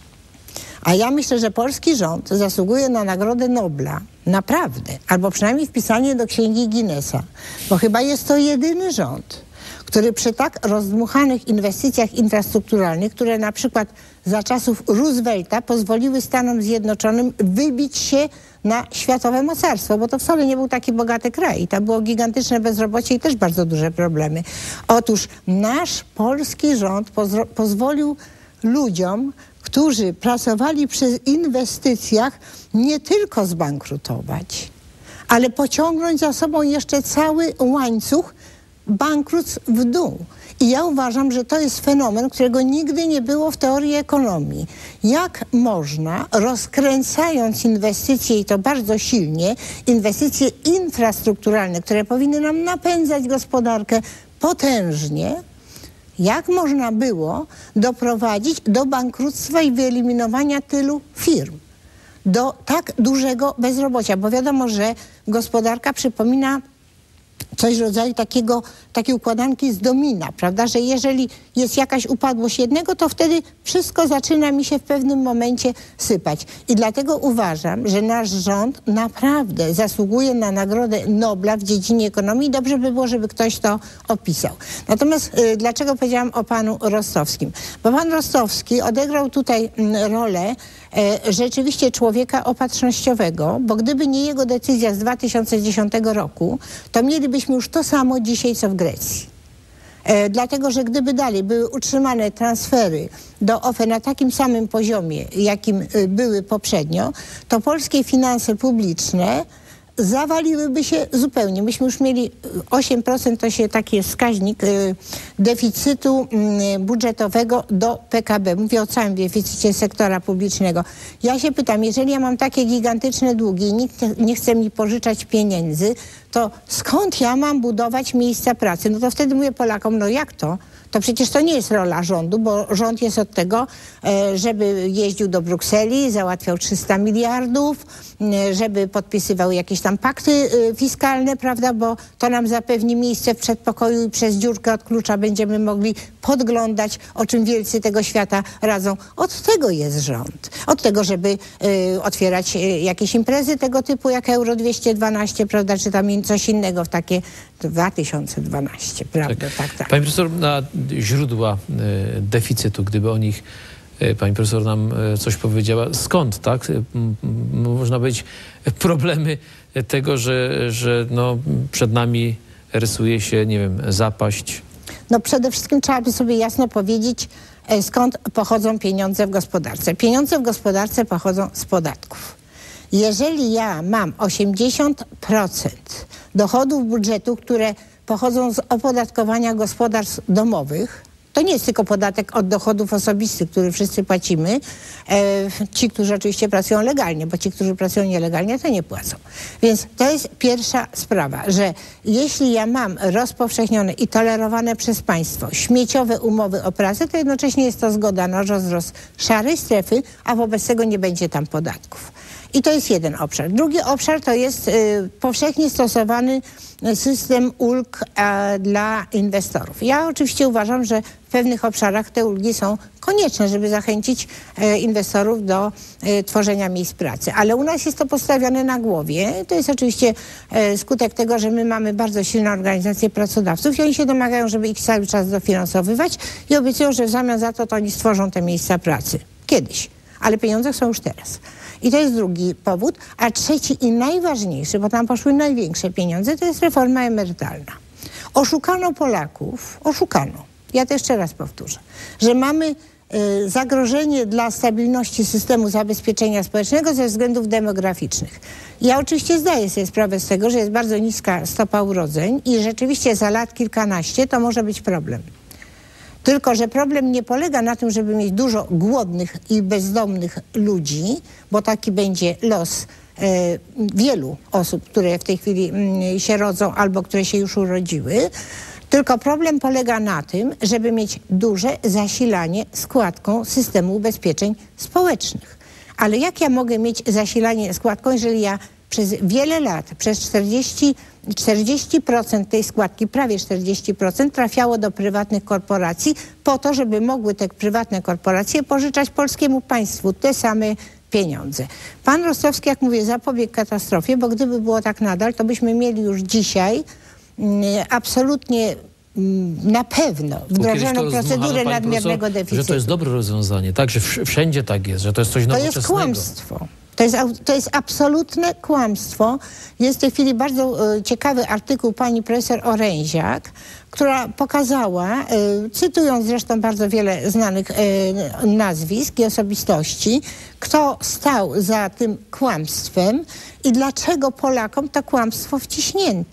A ja myślę, że polski rząd zasługuje na Nagrodę Nobla. Naprawdę. Albo przynajmniej wpisanie do Księgi Guinnessa. Bo chyba jest to jedyny rząd, który przy tak rozdmuchanych inwestycjach infrastrukturalnych, które na przykład za czasów Roosevelta pozwoliły Stanom Zjednoczonym wybić się na światowe mocarstwo, bo to wcale nie był taki bogaty kraj. I tam było gigantyczne bezrobocie i też bardzo duże problemy. Otóż nasz polski rząd pozwolił ludziom, którzy pracowali przy inwestycjach, nie tylko zbankrutować, ale pociągnąć za sobą jeszcze cały łańcuch bankructw w dół. I ja uważam, że to jest fenomen, którego nigdy nie było w teorii ekonomii. Jak można, rozkręcając inwestycje, i to bardzo silnie, inwestycje infrastrukturalne, które powinny nam napędzać gospodarkę potężnie, jak można było doprowadzić do bankructwa i wyeliminowania tylu firm, do tak dużego bezrobocia? Bo wiadomo, że gospodarka przypomina coś w rodzaju takiego, takiej układanki z domina, prawda, że jeżeli jest jakaś upadłość jednego, to wtedy wszystko zaczyna mi się w pewnym momencie sypać. I dlatego uważam, że nasz rząd naprawdę zasługuje na Nagrodę Nobla w dziedzinie ekonomii. Dobrze by było, żeby ktoś to opisał. Natomiast y, dlaczego powiedziałam o panu Rostowskim? Bo pan Rostowski odegrał tutaj y, rolę y, rzeczywiście człowieka opatrznościowego, bo gdyby nie jego decyzja z dwa tysiące dziesiątego roku, to mielibyśmy już to samo dzisiaj, co w Grecji. E, dlatego, że gdyby dalej były utrzymane transfery do O F E na takim samym poziomie, jakim y, były poprzednio, to polskie finanse publiczne zawaliłyby się zupełnie. Myśmy już mieli osiem procent, to się taki jest wskaźnik y, deficytu y, budżetowego do P K B. Mówię o całym deficycie sektora publicznego. Ja się pytam, jeżeli ja mam takie gigantyczne długi i nikt nie chce mi pożyczać pieniędzy, to skąd ja mam budować miejsca pracy? No to wtedy mówię Polakom, no jak to? To przecież to nie jest rola rządu, bo rząd jest od tego, żeby jeździł do Brukseli, załatwiał trzysta miliardów, żeby podpisywał jakieś tam pakty fiskalne, prawda, bo to nam zapewni miejsce w przedpokoju i przez dziurkę od klucza będziemy mogli podglądać, o czym wielcy tego świata radzą. Od tego jest rząd. Od tego, żeby y, otwierać y, jakieś imprezy tego typu jak Euro dwieście dwanaście, prawda, czy tam coś innego w takie dwa tysiące dwanaście, prawda? Tak, tak. Pani profesor, na źródła y, deficytu, gdyby o nich y, pani profesor nam y, coś powiedziała, skąd, tak? Y, można powiedzieć problemy tego, że, że no, przed nami rysuje się, nie wiem, zapaść. No przede wszystkim trzeba by sobie jasno powiedzieć, skąd pochodzą pieniądze w gospodarce. Pieniądze w gospodarce pochodzą z podatków. Jeżeli ja mam osiemdziesiąt procent dochodów budżetu, które pochodzą z opodatkowania gospodarstw domowych, to nie jest tylko podatek od dochodów osobistych, który wszyscy płacimy, e, ci, którzy oczywiście pracują legalnie, bo ci, którzy pracują nielegalnie, to nie płacą. Więc to jest pierwsza sprawa, że jeśli ja mam rozpowszechnione i tolerowane przez państwo śmieciowe umowy o pracę, to jednocześnie jest to zgoda na rozrost szarej strefy, a wobec tego nie będzie tam podatków. I to jest jeden obszar. Drugi obszar to jest y, powszechnie stosowany system ulg a, dla inwestorów. Ja oczywiście uważam, że w pewnych obszarach te ulgi są konieczne, żeby zachęcić e, inwestorów do e, tworzenia miejsc pracy. Ale u nas jest to postawione na głowie. To jest oczywiście e, skutek tego, że my mamy bardzo silne organizacje pracodawców i oni się domagają, żeby ich cały czas dofinansowywać i obiecują, że w zamian za to, to oni stworzą te miejsca pracy. Kiedyś. Ale pieniądze są już teraz. I to jest drugi powód. A trzeci i najważniejszy, bo tam poszły największe pieniądze, to jest reforma emerytalna. Oszukano Polaków, oszukano. Ja to jeszcze raz powtórzę, że mamy y, zagrożenie dla stabilności systemu zabezpieczenia społecznego ze względów demograficznych. Ja oczywiście zdaję sobie sprawę z tego, że jest bardzo niska stopa urodzeń i rzeczywiście za lat kilkanaście to może być problem. Tylko że problem nie polega na tym, żeby mieć dużo głodnych i bezdomnych ludzi, bo taki będzie los e, wielu osób, które w tej chwili m, się rodzą albo które się już urodziły. Tylko problem polega na tym, żeby mieć duże zasilanie składką systemu ubezpieczeń społecznych. Ale jak ja mogę mieć zasilanie składką, jeżeli ja przez wiele lat, przez czterdzieści, czterdzieści procent tej składki, prawie czterdzieści procent trafiało do prywatnych korporacji po to, żeby mogły te prywatne korporacje pożyczać polskiemu państwu te same pieniądze. Pan Rostowski, jak mówię, zapobiegł katastrofie, bo gdyby było tak nadal, to byśmy mieli już dzisiaj mm, absolutnie mm, na pewno wdrożoną procedurę nadmiernego deficytu. Że to jest dobre rozwiązanie, tak? Że wszędzie tak jest, że to jest coś nowoczesnego. To jest kłamstwo. To jest, to jest absolutne kłamstwo. Jest w tej chwili bardzo y, ciekawy artykuł pani profesor Oręziak, która pokazała, y, cytując zresztą bardzo wiele znanych y, nazwisk i osobistości, kto stał za tym kłamstwem i dlaczego Polakom to kłamstwo wciśnięto.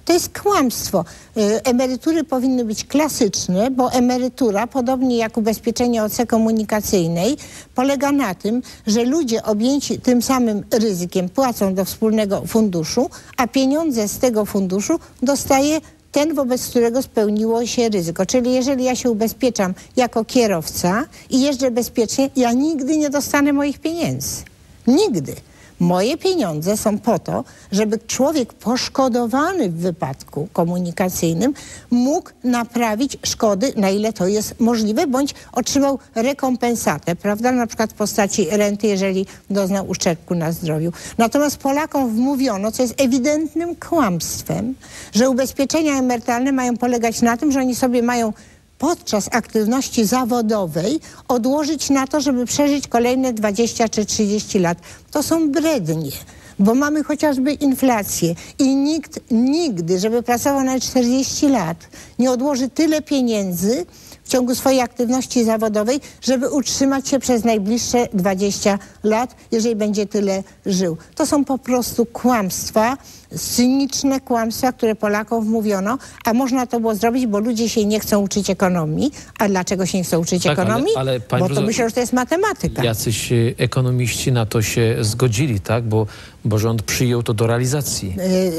To jest kłamstwo. Emerytury powinny być klasyczne, bo emerytura, podobnie jak ubezpieczenie O C komunikacyjnej, polega na tym, że ludzie objęci tym samym ryzykiem płacą do wspólnego funduszu, a pieniądze z tego funduszu dostaje ten, wobec którego spełniło się ryzyko. Czyli jeżeli ja się ubezpieczam jako kierowca i jeżdżę bezpiecznie, ja nigdy nie dostanę moich pieniędzy. Nigdy. Moje pieniądze są po to, żeby człowiek poszkodowany w wypadku komunikacyjnym mógł naprawić szkody, na ile to jest możliwe, bądź otrzymał rekompensatę, prawda, na przykład w postaci renty, jeżeli doznał uszczerbku na zdrowiu. Natomiast Polakom wmówiono, co jest ewidentnym kłamstwem, że ubezpieczenia emerytalne mają polegać na tym, że oni sobie mają podczas aktywności zawodowej odłożyć na to, żeby przeżyć kolejne dwadzieścia czy trzydzieści lat. To są brednie, bo mamy chociażby inflację i nikt nigdy, żeby pracował na czterdzieści lat, nie odłoży tyle pieniędzy w ciągu swojej aktywności zawodowej, żeby utrzymać się przez najbliższe dwadzieścia lat, jeżeli będzie tyle żył. To są po prostu kłamstwa, cyniczne kłamstwa, które Polakom wmówiono, a można to było zrobić, bo ludzie się nie chcą uczyć ekonomii. A dlaczego się nie chcą uczyć tak, ekonomii? Ale, ale bo to myślę, że to jest matematyka. Jacyś ekonomiści na to się zgodzili, tak? Bo, bo rząd przyjął to do realizacji.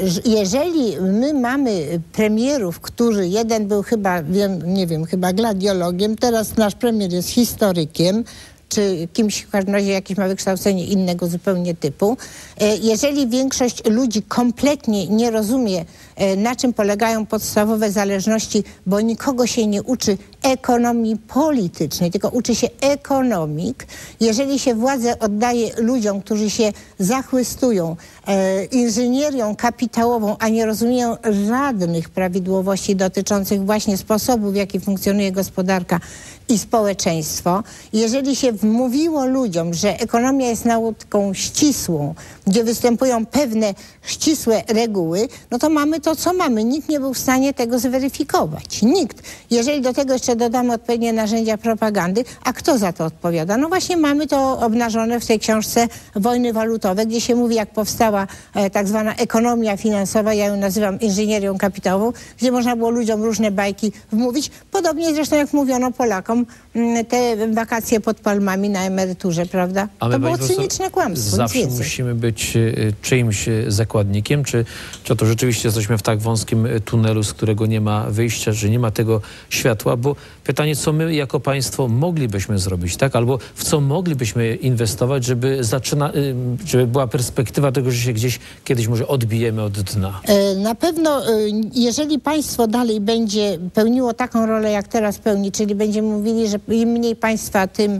Jeżeli my mamy premierów, którzy jeden był chyba, wiem, nie wiem, chyba gladiologiem, teraz nasz premier jest historykiem, czy kimś w każdym razie jakieś ma wykształcenie innego zupełnie typu. Jeżeli większość ludzi kompletnie nie rozumie, na czym polegają podstawowe zależności, bo nikogo się nie uczy ekonomii politycznej, tylko uczy się ekonomik. Jeżeli się władzę oddaje ludziom, którzy się zachwystują e, inżynierią kapitałową, a nie rozumieją żadnych prawidłowości dotyczących właśnie sposobu, w jaki funkcjonuje gospodarka i społeczeństwo. Jeżeli się wmówiło ludziom, że ekonomia jest nauką ścisłą, gdzie występują pewne ścisłe reguły, no to mamy to, co mamy. Nikt nie był w stanie tego zweryfikować. Nikt. Jeżeli do tego jeszcze dodamy odpowiednie narzędzia propagandy, a kto za to odpowiada? No właśnie mamy to obnażone w tej książce Wojny walutowe, gdzie się mówi, jak powstała e, tak zwana ekonomia finansowa, ja ją nazywam inżynierią kapitałową, gdzie można było ludziom różne bajki wmówić. Podobnie zresztą jak mówiono Polakom m, te wakacje pod palmami na emeryturze, prawda? A my, to było profesor, cyniczne kłamstwo. Zawsze musimy być y, czyimś zakładnikiem, czy, czy to rzeczywiście jesteśmy w tak wąskim tunelu, z którego nie ma wyjścia, że nie ma tego światła, bo pytanie, co my jako państwo moglibyśmy zrobić, tak? Albo w co moglibyśmy inwestować, żeby zaczyna, żeby była perspektywa tego, że się gdzieś kiedyś może odbijemy od dna. Na pewno, jeżeli państwo dalej będzie pełniło taką rolę, jak teraz pełni, czyli będziemy mówili, że im mniej państwa, tym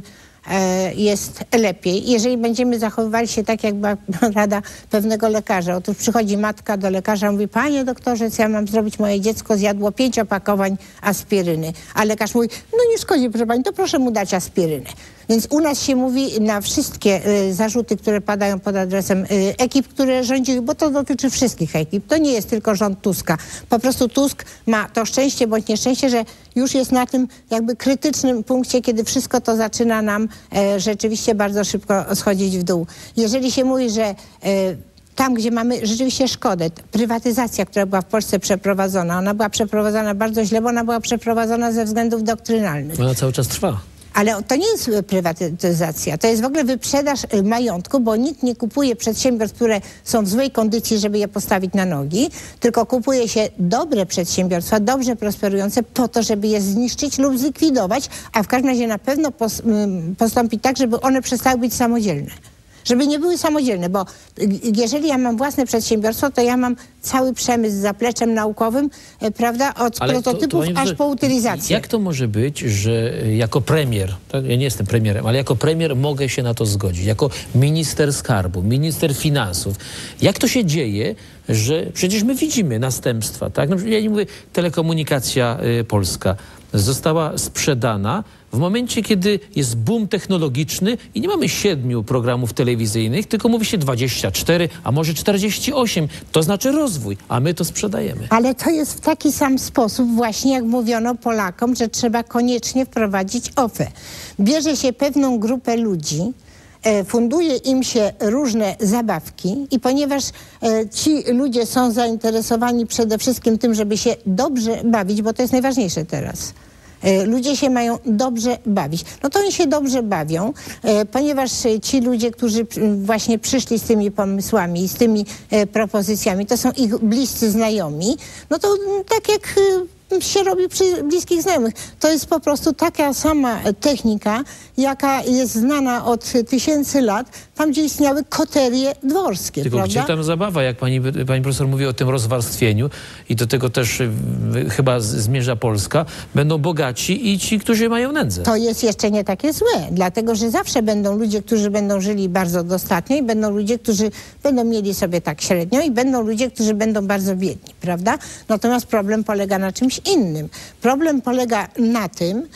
jest lepiej. Jeżeli będziemy zachowywali się tak, jak była rada pewnego lekarza. Otóż przychodzi matka do lekarza, mówi: panie doktorze, co ja mam zrobić? Moje dziecko zjadło pięć opakowań aspiryny. A lekarz mówi: no nie szkodzi, proszę pani, to proszę mu dać aspirynę. Więc u nas się mówi na wszystkie y, zarzuty, które padają pod adresem y, ekip, które rządziły, bo to dotyczy wszystkich ekip. To nie jest tylko rząd Tuska. Po prostu Tusk ma to szczęście bądź nieszczęście, że już jest na tym jakby krytycznym punkcie, kiedy wszystko to zaczyna nam e, rzeczywiście bardzo szybko schodzić w dół. Jeżeli się mówi, że e, tam, gdzie mamy rzeczywiście szkodę, prywatyzacja, która była w Polsce przeprowadzona, ona była przeprowadzona bardzo źle, bo ona była przeprowadzona ze względów doktrynalnych. Ona cały czas trwa. Ale to nie jest prywatyzacja, to jest w ogóle wyprzedaż majątku, bo nikt nie kupuje przedsiębiorstw, które są w złej kondycji, żeby je postawić na nogi, tylko kupuje się dobre przedsiębiorstwa, dobrze prosperujące po to, żeby je zniszczyć lub zlikwidować, a w każdym razie na pewno postąpić tak, żeby one przestały być samodzielne. Żeby nie były samodzielne, bo jeżeli ja mam własne przedsiębiorstwo, to ja mam cały przemysł z zapleczem naukowym, prawda, od ale prototypów to, to aż po utylizację. Jak to może być, że jako premier, tak, ja nie jestem premierem, ale jako premier mogę się na to zgodzić, jako minister skarbu, minister finansów. Jak to się dzieje, że przecież my widzimy następstwa, tak? No, ja nie mówię, telekomunikacja y, polska została sprzedana w momencie, kiedy jest boom technologiczny i nie mamy siedmiu programów telewizyjnych, tylko mówi się dwadzieścia cztery, a może czterdzieści osiem. To znaczy rozwój, a my to sprzedajemy. Ale to jest w taki sam sposób właśnie, jak mówiono Polakom, że trzeba koniecznie wprowadzić O F E. Bierze się pewną grupę ludzi, funduje im się różne zabawki i ponieważ ci ludzie są zainteresowani przede wszystkim tym, żeby się dobrze bawić, bo to jest najważniejsze teraz. Ludzie się mają dobrze bawić. No to oni się dobrze bawią, ponieważ ci ludzie, którzy właśnie przyszli z tymi pomysłami, z tymi propozycjami, to są ich bliscy znajomi, no to tak jak się robi przy bliskich znajomych. To jest po prostu taka sama technika, jaka jest znana od tysięcy lat, tam gdzie istniały koterie dworskie. Tylko prawda? gdzie tam zabawa, jak pani, pani profesor mówi o tym rozwarstwieniu i do tego też y, chyba z, zmierza Polska, będą bogaci i ci, którzy mają nędzę. To jest jeszcze nie takie złe, dlatego że zawsze będą ludzie, którzy będą żyli bardzo dostatnio i będą ludzie, którzy będą mieli sobie tak średnio i będą ludzie, którzy będą bardzo biedni, prawda? Natomiast problem polega na czymś innym. Problem polega na tym,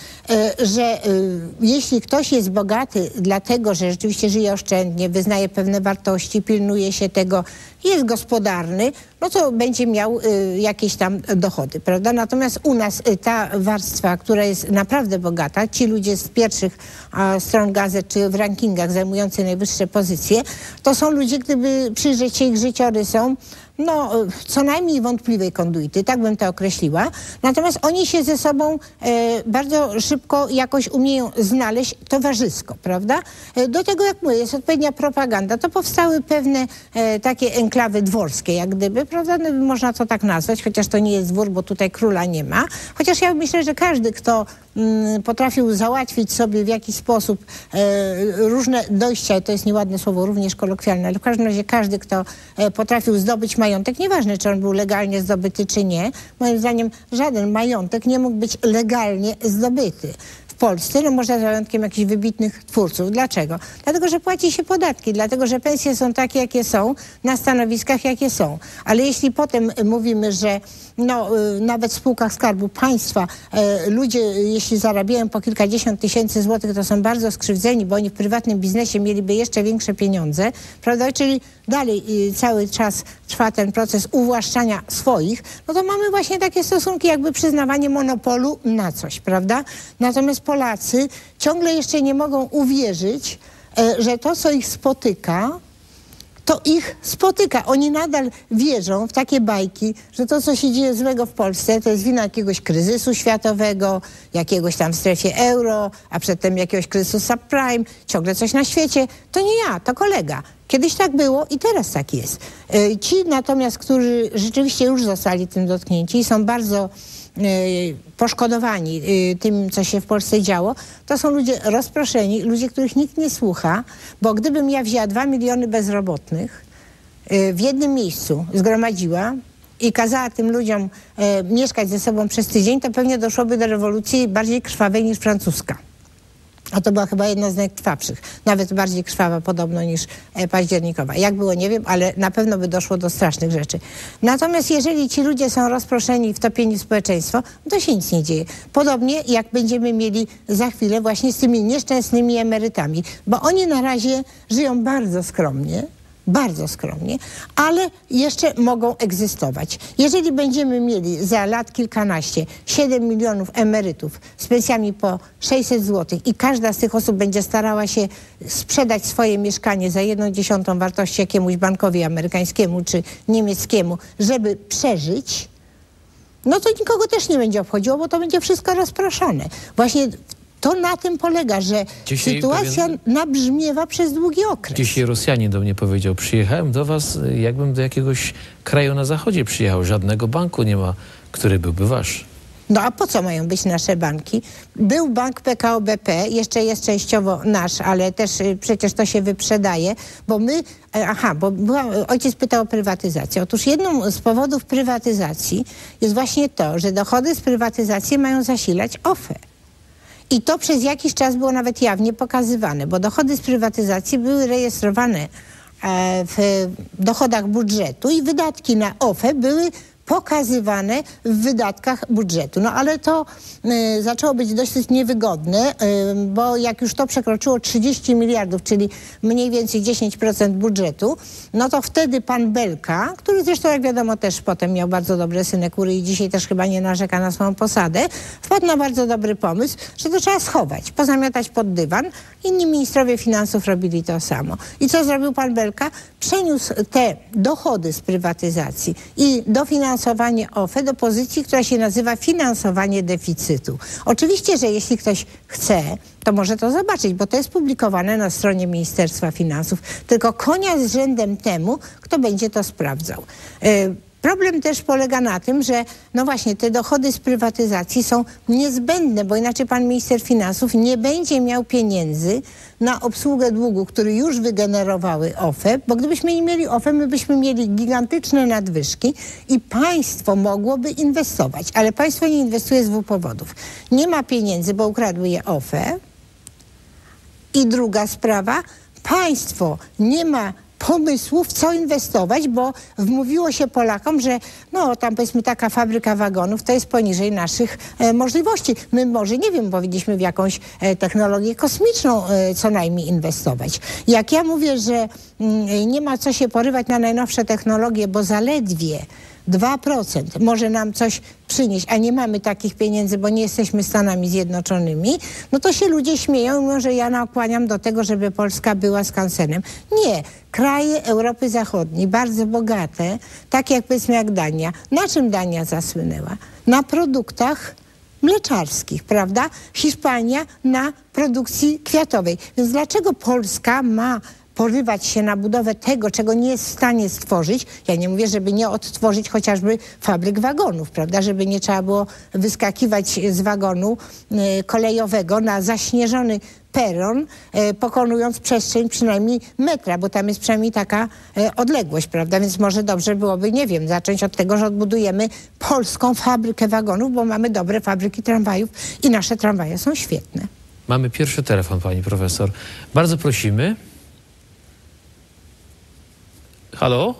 że jeśli ktoś jest bogaty dlatego, że rzeczywiście żyje oszczędnie, wyznaje pewne wartości, pilnuje się tego, jest gospodarny, no to będzie miał jakieś tam dochody, prawda? Natomiast u nas ta warstwa, która jest naprawdę bogata, ci ludzie z pierwszych stron gazet czy w rankingach zajmujący najwyższe pozycje, to są ludzie, gdyby przyjrzeć się ich życiorysom, no, co najmniej wątpliwej konduity, tak bym to określiła. Natomiast oni się ze sobą e, bardzo szybko jakoś umieją znaleźć towarzysko, prawda? E, do tego, jak mówię, jest odpowiednia propaganda. To powstały pewne e, takie enklawy dworskie, jak gdyby, prawda? No, można to tak nazwać, chociaż to nie jest dwór, bo tutaj króla nie ma. Chociaż ja myślę, że każdy, kto mm, potrafił załatwić sobie w jakiś sposób e, różne dojścia, to jest nieładne słowo, również kolokwialne, ale w każdym razie każdy, kto e, potrafił zdobyć majątek, Majątek, nieważne, czy on był legalnie zdobyty, czy nie. Moim zdaniem żaden majątek nie mógł być legalnie zdobyty. W Polsce, no może za wyjątkiem jakichś wybitnych twórców. Dlaczego? Dlatego, że płaci się podatki, dlatego, że pensje są takie, jakie są, na stanowiskach, jakie są. Ale jeśli potem mówimy, że no, nawet w spółkach Skarbu Państwa e, ludzie, jeśli zarabiają po kilkadziesiąt tysięcy złotych, to są bardzo skrzywdzeni, bo oni w prywatnym biznesie mieliby jeszcze większe pieniądze, prawda? Czyli dalej y, cały czas trwa ten proces uwłaszczania swoich, no to mamy właśnie takie stosunki, jakby przyznawanie monopolu na coś, prawda? Natomiast Polacy ciągle jeszcze nie mogą uwierzyć, e, że to, co ich spotyka, to ich spotyka. Oni nadal wierzą w takie bajki, że to, co się dzieje złego w Polsce, to jest wina jakiegoś kryzysu światowego, jakiegoś tam w strefie euro, a przedtem jakiegoś kryzysu subprime, ciągle coś na świecie. To nie ja, to kolega. Kiedyś tak było i teraz tak jest. Ci natomiast, którzy rzeczywiście już zostali tym dotknięci i są bardzo poszkodowani tym, co się w Polsce działo, to są ludzie rozproszeni, ludzie, których nikt nie słucha, bo gdybym ja wzięła dwa miliony bezrobotnych w jednym miejscu, zgromadziła i kazała tym ludziom mieszkać ze sobą przez tydzień, to pewnie doszłoby do rewolucji bardziej krwawej niż francuska. A to była chyba jedna z najkrwawszych, nawet bardziej krwawa podobno niż e, październikowa. Jak było, nie wiem, ale na pewno by doszło do strasznych rzeczy. Natomiast jeżeli ci ludzie są rozproszeni i wtopieni w społeczeństwo, to się nic nie dzieje. Podobnie jak będziemy mieli za chwilę właśnie z tymi nieszczęsnymi emerytami, bo oni na razie żyją bardzo skromnie, bardzo skromnie, ale jeszcze mogą egzystować. Jeżeli będziemy mieli za lat kilkanaście siedem milionów emerytów z pensjami po sześćset złotych i każda z tych osób będzie starała się sprzedać swoje mieszkanie za jedną dziesiątą wartości jakiemuś bankowi amerykańskiemu czy niemieckiemu, żeby przeżyć, no to nikogo też nie będzie obchodziło, bo to będzie wszystko rozproszone. Właśnie to na tym polega, że dzisiaj sytuacja pewien... nabrzmiewa przez długi okres. Dzisiaj Rosjanin do mnie powiedział, przyjechałem do was, jakbym do jakiegoś kraju na zachodzie przyjechał. Żadnego banku nie ma, który byłby wasz. No a po co mają być nasze banki? Był bank P K O B P, jeszcze jest częściowo nasz, ale też y, przecież to się wyprzedaje, bo my, e, aha, bo była, ojciec pytał o prywatyzację. Otóż jedną z powodów prywatyzacji jest właśnie to, że dochody z prywatyzacji mają zasilać O F E. I to przez jakiś czas było nawet jawnie pokazywane, bo dochody z prywatyzacji były rejestrowane w dochodach budżetu i wydatki na O F E były pokazywane w wydatkach budżetu. No ale to y, zaczęło być dosyć niewygodne, y, bo jak już to przekroczyło trzydzieści miliardów, czyli mniej więcej dziesięć procent budżetu, no to wtedy pan Belka, który zresztą jak wiadomo też potem miał bardzo dobre synekury i dzisiaj też chyba nie narzeka na swoją posadę, wpadł na bardzo dobry pomysł, że to trzeba schować, pozamiatać pod dywan. Inni ministrowie finansów robili to samo. I co zrobił pan Belka? Przeniósł te dochody z prywatyzacji i dofinansowanie O F E do pozycji, która się nazywa finansowanie deficytu. Oczywiście, że jeśli ktoś chce, to może to zobaczyć, bo to jest publikowane na stronie Ministerstwa Finansów. Tylko konia z rzędem temu, kto będzie to sprawdzał. Yy, Problem też polega na tym, że no właśnie te dochody z prywatyzacji są niezbędne, bo inaczej pan minister finansów nie będzie miał pieniędzy na obsługę długu, który już wygenerowały O F E, bo gdybyśmy nie mieli O F E, my byśmy mieli gigantyczne nadwyżki i państwo mogłoby inwestować, ale państwo nie inwestuje z dwóch powodów. Nie ma pieniędzy, bo ukradły je O F E i druga sprawa, państwo nie ma pomysłów, co inwestować, bo wmówiło się Polakom, że no tam powiedzmy taka fabryka wagonów to jest poniżej naszych e, możliwości. My może, nie wiem, powinniśmy w jakąś e, technologię kosmiczną e, co najmniej inwestować. Jak ja mówię, że mm, nie ma co się porywać na najnowsze technologie, bo zaledwie dwa procent może nam coś przynieść, a nie mamy takich pieniędzy, bo nie jesteśmy Stanami Zjednoczonymi, no to się ludzie śmieją, mimo że ja nakłaniam do tego, żeby Polska była skansenem. Nie. Kraje Europy Zachodniej, bardzo bogate, tak jak powiedzmy jak Dania. Na czym Dania zasłynęła? Na produktach mleczarskich, prawda? Hiszpania na produkcji kwiatowej. Więc dlaczego Polska ma porywać się na budowę tego, czego nie jest w stanie stworzyć? Ja nie mówię, żeby nie odtworzyć chociażby fabryk wagonów, prawda? Żeby nie trzeba było wyskakiwać z wagonu y, kolejowego na zaśnieżony peron, y, pokonując przestrzeń przynajmniej metra, bo tam jest przynajmniej taka y, odległość, prawda? Więc może dobrze byłoby, nie wiem, zacząć od tego, że odbudujemy polską fabrykę wagonów, bo mamy dobre fabryki tramwajów i nasze tramwaje są świetne. Mamy pierwszy telefon, pani profesor. Bardzo prosimy. Halo?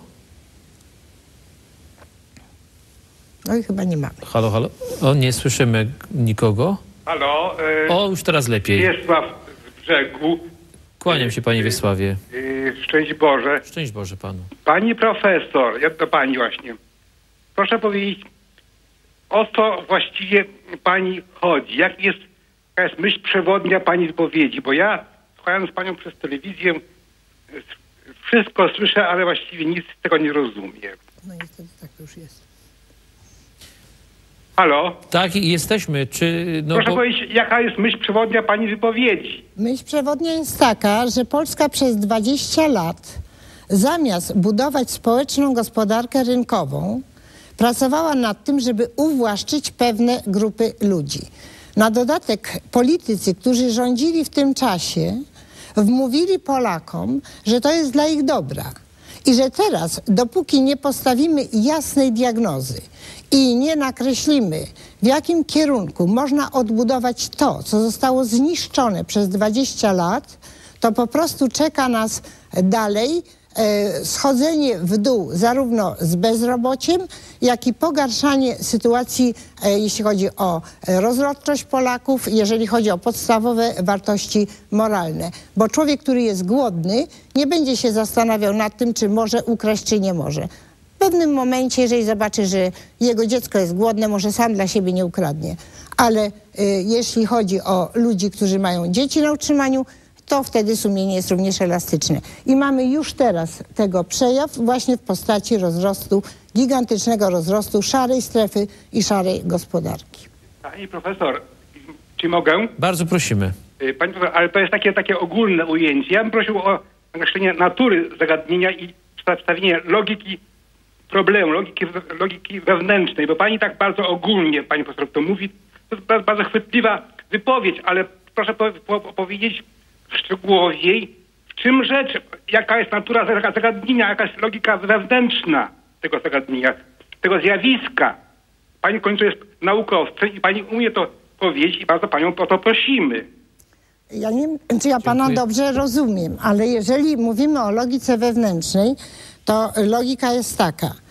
Oj, chyba nie mamy. Halo, halo? O, nie słyszymy nikogo. Halo? Yy, o, już teraz lepiej. Wiesław z Brzegu. Kłaniam się, panie Wiesławie. Yy, szczęść Boże. Szczęść Boże panu. Pani profesor, ja do pani właśnie. Proszę powiedzieć, o co właściwie pani chodzi? Jak jest, jaka jest myśl przewodnia pani wypowiedzi? Bo ja, słuchając panią przez telewizję, wszystko słyszę, ale właściwie nic z tego nie rozumiem. No niestety tak już jest. Halo? Tak, jesteśmy. Czy, no Proszę bo... powiedzieć, jaka jest myśl przewodnia pani wypowiedzi? Myśl przewodnia jest taka, że Polska przez dwadzieścia lat zamiast budować społeczną gospodarkę rynkową, pracowała nad tym, żeby uwłaszczyć pewne grupy ludzi. Na dodatek politycy, którzy rządzili w tym czasie, wmówili Polakom, że to jest dla ich dobra i że teraz, dopóki nie postawimy jasnej diagnozy i nie nakreślimy, w jakim kierunku można odbudować to, co zostało zniszczone przez dwadzieścia lat, to po prostu czeka nas dalej e, schodzenie w dół zarówno z bezrobociem, jak i pogarszanie sytuacji, e, jeśli chodzi o rozrodczość Polaków, jeżeli chodzi o podstawowe wartości moralne. Bo człowiek, który jest głodny, nie będzie się zastanawiał nad tym, czy może ukraść, czy nie może. W pewnym momencie, jeżeli zobaczy, że jego dziecko jest głodne, może sam dla siebie nie ukradnie. Ale y, jeśli chodzi o ludzi, którzy mają dzieci na utrzymaniu, to wtedy sumienie jest również elastyczne. I mamy już teraz tego przejaw właśnie w postaci rozrostu, gigantycznego rozrostu szarej strefy i szarej gospodarki. Pani profesor, czy mogę? Bardzo prosimy. Pani profesor, ale to jest takie, takie ogólne ujęcie. Ja bym prosił o określenie natury zagadnienia i przedstawienie logiki problemu, logiki, logiki wewnętrznej, bo pani tak bardzo ogólnie, pani profesor, to mówi, to jest bardzo chwytliwa wypowiedź, ale proszę po, po, powiedzieć szczegółowiej, w czym rzecz, jaka jest natura zagadnienia, jaka jest logika wewnętrzna tego zagadnienia, tego zjawiska. Pani w końcu jest naukowcem i pani umie to powiedzieć i bardzo panią o to prosimy. Ja nie wiem, czy ja pana Dziękuję. dobrze rozumiem, ale jeżeli mówimy o logice wewnętrznej, to logika jest taka.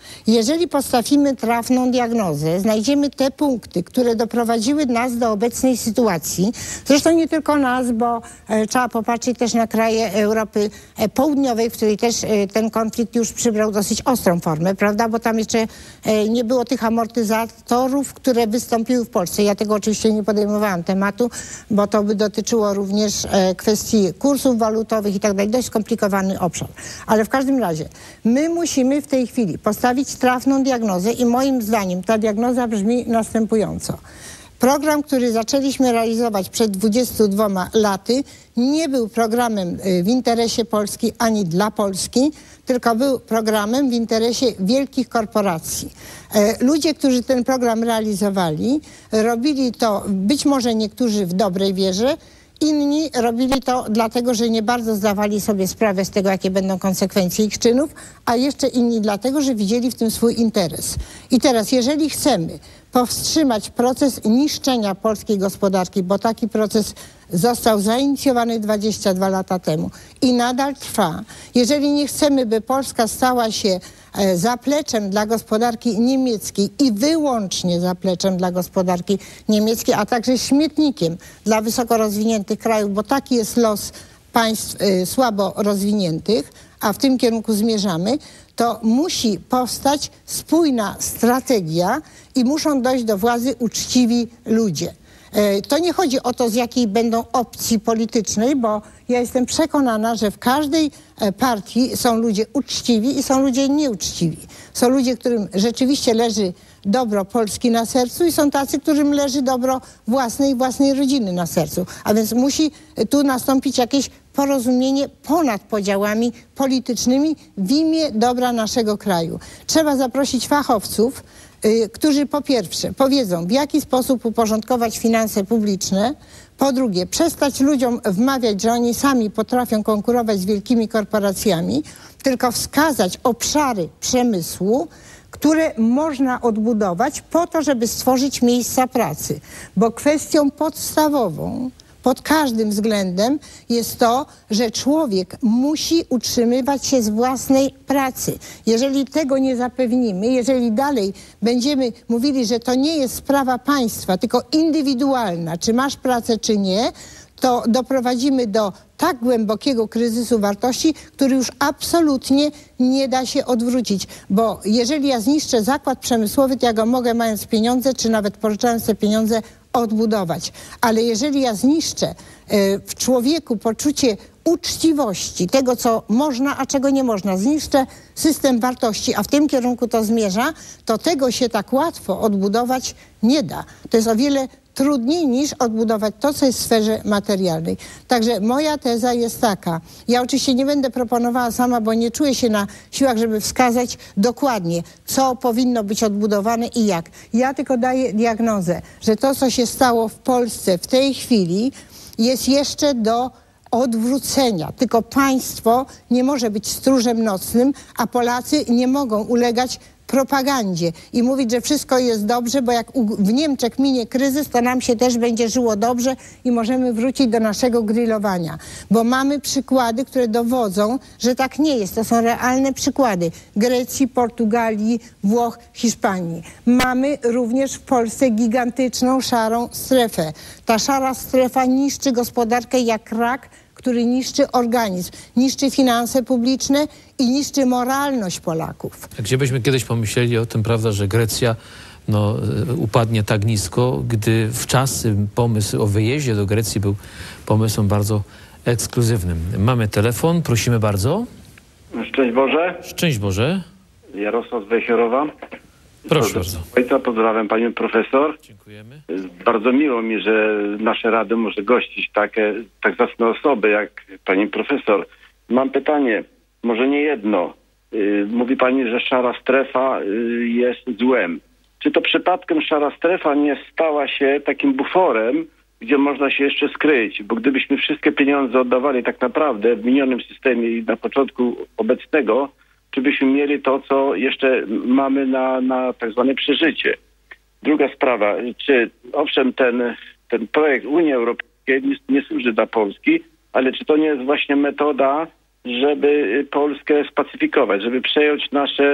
Jeżeli postawimy trafną diagnozę, znajdziemy te punkty, które doprowadziły nas do obecnej sytuacji, zresztą nie tylko nas, bo e, trzeba popatrzeć też na kraje Europy e, Południowej, w której też e, ten konflikt już przybrał dosyć ostrą formę, prawda, bo tam jeszcze e, nie było tych amortyzatorów, które wystąpiły w Polsce. Ja tego oczywiście nie podejmowałam tematu, bo to by dotyczyło również e, kwestii kursów walutowych i tak dalej. Dość skomplikowany obszar. Ale w każdym razie my musimy w tej chwili postawić trafną diagnozę i moim zdaniem ta diagnoza brzmi następująco. Program, który zaczęliśmy realizować przed dwudziestu dwoma laty, nie był programem w interesie Polski ani dla Polski, tylko był programem w interesie wielkich korporacji. Ludzie, którzy ten program realizowali, robili to być może niektórzy w dobrej wierze, inni robili to dlatego, że nie bardzo zdawali sobie sprawę z tego, jakie będą konsekwencje ich czynów, a jeszcze inni dlatego, że widzieli w tym swój interes. I teraz, jeżeli chcemy powstrzymać proces niszczenia polskiej gospodarki, bo taki proces został zainicjowany dwadzieścia dwa lata temu i nadal trwa, jeżeli nie chcemy, by Polska stała się zapleczem dla gospodarki niemieckiej i wyłącznie zapleczem dla gospodarki niemieckiej, a także śmietnikiem dla wysoko rozwiniętych krajów, bo taki jest los państw y, słabo rozwiniętych, a w tym kierunku zmierzamy, to musi powstać spójna strategia i muszą dojść do władzy uczciwi ludzie. To nie chodzi o to, z jakiej będą opcji politycznej, bo ja jestem przekonana, że w każdej partii są ludzie uczciwi i są ludzie nieuczciwi. Są ludzie, którym rzeczywiście leży dobro Polski na sercu i są tacy, którym leży dobro własnej własnej rodziny na sercu. A więc musi tu nastąpić jakieś porozumienie ponad podziałami politycznymi w imię dobra naszego kraju. Trzeba zaprosić fachowców, y, którzy po pierwsze powiedzą, w jaki sposób uporządkować finanse publiczne, po drugie przestać ludziom wmawiać, że oni sami potrafią konkurować z wielkimi korporacjami, tylko wskazać obszary przemysłu, które można odbudować po to, żeby stworzyć miejsca pracy. Bo kwestią podstawową pod każdym względem jest to, że człowiek musi utrzymywać się z własnej pracy. Jeżeli tego nie zapewnimy, jeżeli dalej będziemy mówili, że to nie jest sprawa państwa, tylko indywidualna, czy masz pracę, czy nie, to doprowadzimy do tak głębokiego kryzysu wartości, który już absolutnie nie da się odwrócić. Bo jeżeli ja zniszczę zakład przemysłowy, to ja go mogę, mając pieniądze, czy nawet pożyczając te pieniądze, odbudować. Ale jeżeli ja zniszczę y, w człowieku poczucie uczciwości, tego, co można, a czego nie można, zniszczę system wartości, a w tym kierunku to zmierza, to tego się tak łatwo odbudować nie da. To jest o wiele trudniej niż odbudować to, co jest w sferze materialnej. Także moja teza jest taka. Ja oczywiście nie będę proponowała sama, bo nie czuję się na siłach, żeby wskazać dokładnie, co powinno być odbudowane i jak. Ja tylko daję diagnozę, że to, co się stało w Polsce w tej chwili, jest jeszcze do odwrócenia. Tylko państwo nie może być stróżem nocnym, a Polacy nie mogą ulegać propagandzie i mówić, że wszystko jest dobrze, bo jak w Niemczech minie kryzys, to nam się też będzie żyło dobrze i możemy wrócić do naszego grillowania. Bo mamy przykłady, które dowodzą, że tak nie jest. To są realne przykłady Grecji, Portugalii, Włoch, Hiszpanii. Mamy również w Polsce gigantyczną szarą strefę. Ta szara strefa niszczy gospodarkę jak rak, który niszczy organizm, niszczy finanse publiczne i niszczy moralność Polaków. Gdzie byśmy kiedyś pomyśleli o tym, prawda, że Grecja no, upadnie tak nisko, gdy wczasy pomysł o wyjeździe do Grecji był pomysłem bardzo ekskluzywnym. Mamy telefon, prosimy bardzo. Szczęść Boże. Szczęść Boże. Jarosław z Wejherowa. Proszę bardzo. Ojca, pozdrawiam panią profesor. Dziękujemy. Bardzo miło mi, że nasze rady może gościć takie, tak zacne osoby jak pani profesor. Mam pytanie, może nie jedno. Mówi pani, że szara strefa jest złem. Czy to przypadkiem szara strefa nie stała się takim buforem, gdzie można się jeszcze skryć? Bo gdybyśmy wszystkie pieniądze oddawali tak naprawdę w minionym systemie i na początku obecnego, czy byśmy mieli to, co jeszcze mamy na, na tak zwane przeżycie. Druga sprawa, czy owszem ten, ten projekt Unii Europejskiej nie, nie służy dla Polski, ale czy to nie jest właśnie metoda, żeby Polskę spacyfikować, żeby przejąć nasze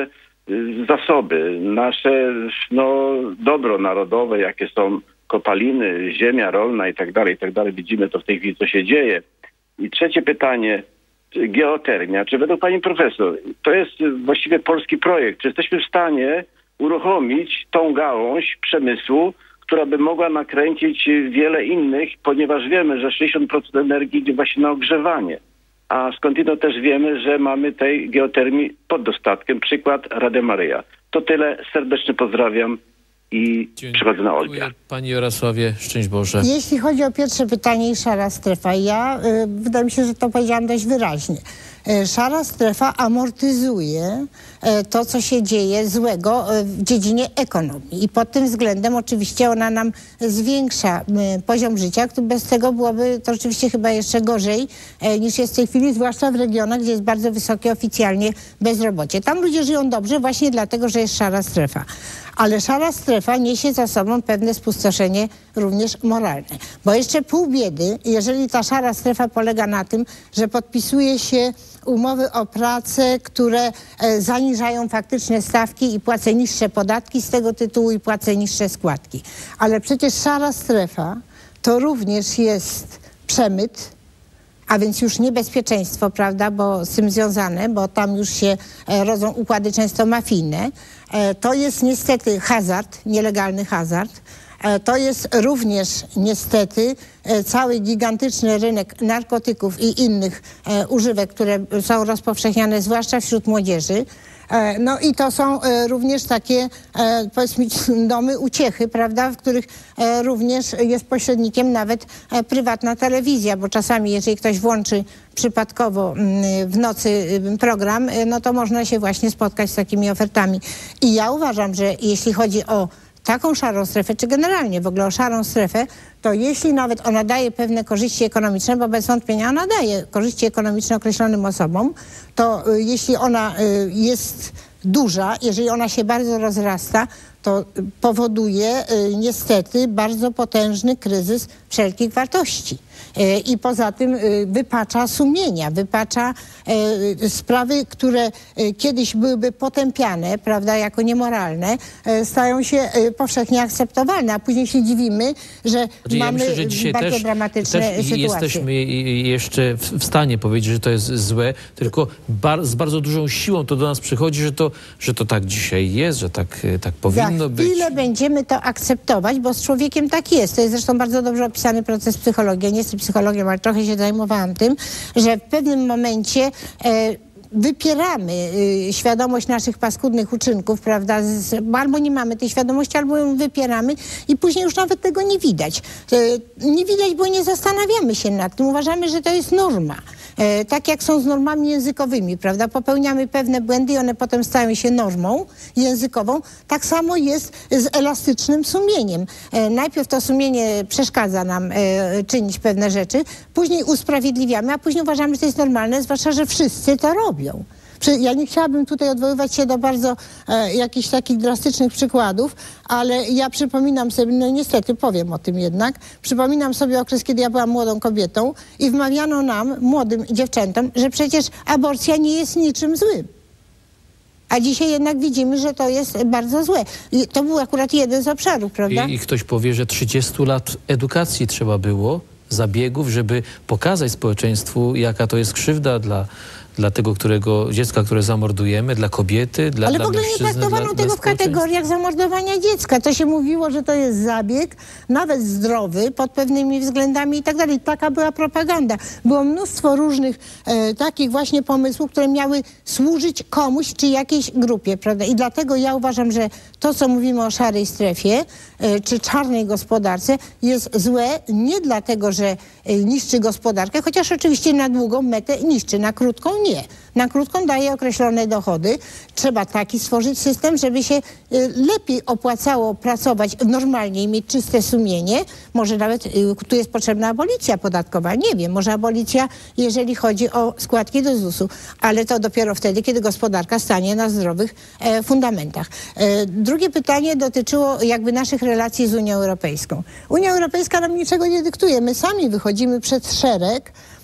y, zasoby, nasze no, dobro narodowe, jakie są kopaliny, ziemia rolna i tak dalej, i tak dalej. Widzimy to w tej chwili, co się dzieje. I trzecie pytanie, geotermia. Czy według pani profesor, to jest właściwie polski projekt, czy jesteśmy w stanie uruchomić tą gałąź przemysłu, która by mogła nakręcić wiele innych, ponieważ wiemy, że sześćdziesiąt procent energii idzie właśnie na ogrzewanie. A skądinąd też wiemy, że mamy tej geotermii pod dostatkiem. Przykład Radia Maryja. To tyle. Serdecznie pozdrawiam i przychodzę na Olga. Pani Jarosławie, szczęść Boże. Jeśli chodzi o pierwsze pytanie i szara strefa, ja y, wydaje mi się, że to powiedziałam dość wyraźnie. Y, szara strefa amortyzuje y, to, co się dzieje złego y, w dziedzinie ekonomii i pod tym względem oczywiście ona nam zwiększa y, poziom życia, który bez tego byłoby to rzeczywiście chyba jeszcze gorzej y, niż jest w tej chwili, zwłaszcza w regionach, gdzie jest bardzo wysokie oficjalnie bezrobocie. Tam ludzie żyją dobrze właśnie dlatego, że jest szara strefa. Ale szara strefa niesie za sobą pewne spustoszenie również moralne. Bo jeszcze pół biedy, jeżeli ta szara strefa polega na tym, że podpisuje się umowy o pracę, które e, zaniżają faktyczne stawki i płacę niższe podatki z tego tytułu i płacę niższe składki. Ale przecież szara strefa to również jest przemyt, a więc już niebezpieczeństwo, prawda, bo z tym związane, bo tam już się e, rodzą układy często mafijne. E, to jest niestety hazard, nielegalny hazard. E, to jest również niestety e, cały gigantyczny rynek narkotyków i innych e, używek, które są rozpowszechniane zwłaszcza wśród młodzieży. No i to są również takie, powiedzmy, domy uciechy, prawda, w których również jest pośrednikiem nawet prywatna telewizja, bo czasami, jeżeli ktoś włączy przypadkowo w nocy program, no to można się właśnie spotkać z takimi ofertami. I ja uważam, że jeśli chodzi o taką szarą strefę, czy generalnie w ogóle o szarą strefę, to jeśli nawet ona daje pewne korzyści ekonomiczne, bo bez wątpienia ona daje korzyści ekonomiczne określonym osobom, to y, jeśli ona y, jest duża, jeżeli ona się bardzo rozrasta, to powoduje y, niestety bardzo potężny kryzys wszelkich wartości. Y, I poza tym y, wypacza sumienia, wypacza y, sprawy, które y, kiedyś byłyby potępiane, prawda, jako niemoralne, y, stają się y, powszechnie akceptowalne, a później się dziwimy, że Znaczy, ja mamy myślę, że dzisiaj bardzo też, dramatyczne też sytuacje. jesteśmy jeszcze w stanie powiedzieć, że to jest złe, tylko bar z bardzo dużą siłą to do nas przychodzi, że to, że to tak dzisiaj jest, że tak, tak powinno być. Za chwilę będziemy to akceptować, bo z człowiekiem tak jest. To jest zresztą bardzo dobrze opisany proces psychologii. Ja nie jestem psychologiem, ale trochę się zajmowałam tym, że w pewnym momencie e, wypieramy y, świadomość naszych paskudnych uczynków, prawda, z, albo nie mamy tej świadomości, albo ją wypieramy i później już nawet tego nie widać. Y, nie widać, bo nie zastanawiamy się nad tym. Uważamy, że to jest norma. Y, tak jak są z normami językowymi, prawda, popełniamy pewne błędy i one potem stają się normą językową. Tak samo jest z elastycznym sumieniem. Y, najpierw to sumienie przeszkadza nam y, czynić pewne rzeczy, później usprawiedliwiamy, a później uważamy, że to jest normalne, zwłaszcza, że wszyscy to robią. Ja nie chciałabym tutaj odwoływać się do bardzo e, jakichś takich drastycznych przykładów, ale ja przypominam sobie, no niestety powiem o tym jednak, przypominam sobie okres, kiedy ja byłam młodą kobietą i wmawiano nam, młodym dziewczętom, że przecież aborcja nie jest niczym złym. A dzisiaj jednak widzimy, że to jest bardzo złe. I to był akurat jeden z obszarów, prawda? I, i ktoś powie, że trzydzieści lat edukacji trzeba było, zabiegów, żeby pokazać społeczeństwu, jaka to jest krzywda dla, dla tego, którego dziecka, które zamordujemy, dla kobiety, dla Ale dla w ogóle nie traktowano dla, tego dla w kategoriach zamordowania dziecka. To się mówiło, że to jest zabieg, nawet zdrowy, pod pewnymi względami i tak dalej. Taka była propaganda. Było mnóstwo różnych e, takich właśnie pomysłów, które miały służyć komuś czy jakiejś grupie, prawda? I dlatego ja uważam, że to, co mówimy o szarej strefie, e, czy czarnej gospodarce, jest złe nie dlatego, że e, niszczy gospodarkę, chociaż oczywiście na długą metę niszczy, na krótką nie. Na krótką daje określone dochody. Trzeba taki stworzyć system, żeby się lepiej opłacało pracować normalnie i mieć czyste sumienie. Może nawet tu jest potrzebna abolicja podatkowa. Nie wiem, może abolicja, jeżeli chodzi o składki do zusu. Ale to dopiero wtedy, kiedy gospodarka stanie na zdrowych e, fundamentach. E, drugie pytanie dotyczyło jakby naszych relacji z Unią Europejską. Unia Europejska nam niczego nie dyktuje. My sami wychodzimy przed szereg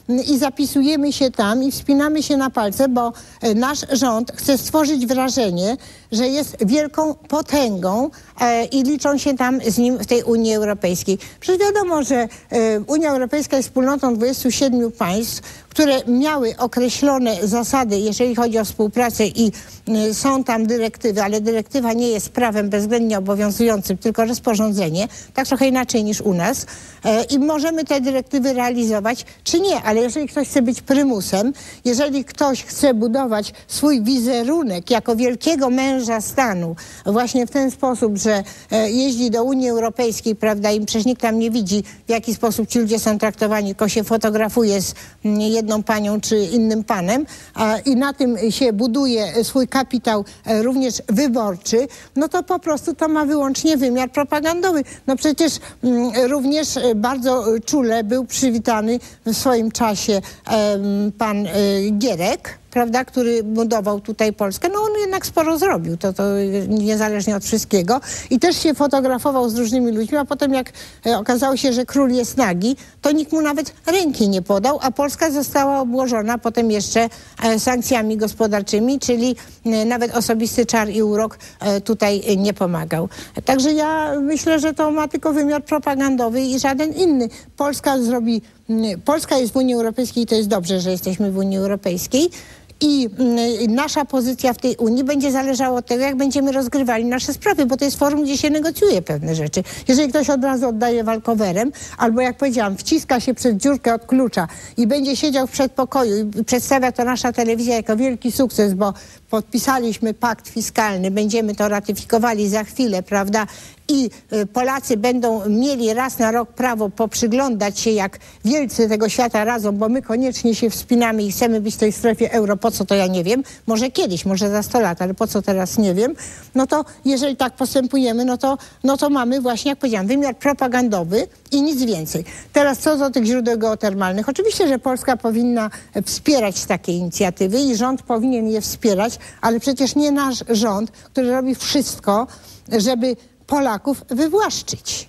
i zapisujemy się tam i wspinamy się na palce, bo nasz rząd chce stworzyć wrażenie, że jest wielką potęgą e, i liczą się tam z nim w tej Unii Europejskiej. Przecież wiadomo, że e, Unia Europejska jest wspólnotą dwudziestu siedmiu państw, które miały określone zasady, jeżeli chodzi o współpracę i y, są tam dyrektywy, ale dyrektywa nie jest prawem bezwzględnie obowiązującym, tylko rozporządzenie, tak trochę inaczej niż u nas. E, I możemy te dyrektywy realizować, czy nie, ale jeżeli ktoś chce być prymusem, jeżeli ktoś chce budować swój wizerunek jako wielkiego męża stanu właśnie w ten sposób, że e, jeździ do Unii Europejskiej, prawda, i przecież nikt tam nie widzi, w jaki sposób ci ludzie są traktowani, tylko się fotografuje z m, jedną panią czy innym panem a, i na tym się buduje swój kapitał e, również wyborczy, no to po prostu to ma wyłącznie wymiar propagandowy. No przecież m, również e, bardzo czule był przywitany w swoim czasie e, pan e, Gierek, prawda, który budował tutaj Polskę. No on jednak sporo zrobił, to, to niezależnie od wszystkiego. I też się fotografował z różnymi ludźmi, a potem jak e, okazało się, że król jest nagi, to nikt mu nawet ręki nie podał, a Polska została obłożona potem jeszcze e, sankcjami gospodarczymi, czyli e, nawet osobisty czar i urok e, tutaj nie pomagał. Także ja myślę, że to ma tylko wymiar propagandowy i żaden inny. Polska zrobi, Polska jest w Unii Europejskiej i to jest dobrze, że jesteśmy w Unii Europejskiej. I nasza pozycja w tej Unii będzie zależała od tego, jak będziemy rozgrywali nasze sprawy, bo to jest forum, gdzie się negocjuje pewne rzeczy. Jeżeli ktoś od razu oddaje walkowerem, albo jak powiedziałam, wciska się przez dziurkę od klucza i będzie siedział w przedpokoju i przedstawia to nasza telewizja jako wielki sukces, bo podpisaliśmy pakt fiskalny, będziemy to ratyfikowali za chwilę, prawda? I Polacy będą mieli raz na rok prawo poprzyglądać się, jak wielcy tego świata radzą, bo my koniecznie się wspinamy i chcemy być w tej strefie euro. Po co to ja nie wiem? Może kiedyś, może za sto lat, ale po co teraz nie wiem? No to jeżeli tak postępujemy, no to, no to mamy właśnie, jak powiedziałam, wymiar propagandowy i nic więcej. Teraz co do tych źródeł geotermalnych? Oczywiście, że Polska powinna wspierać takie inicjatywy i rząd powinien je wspierać, ale przecież nie nasz rząd, który robi wszystko, żeby Polaków wywłaszczyć.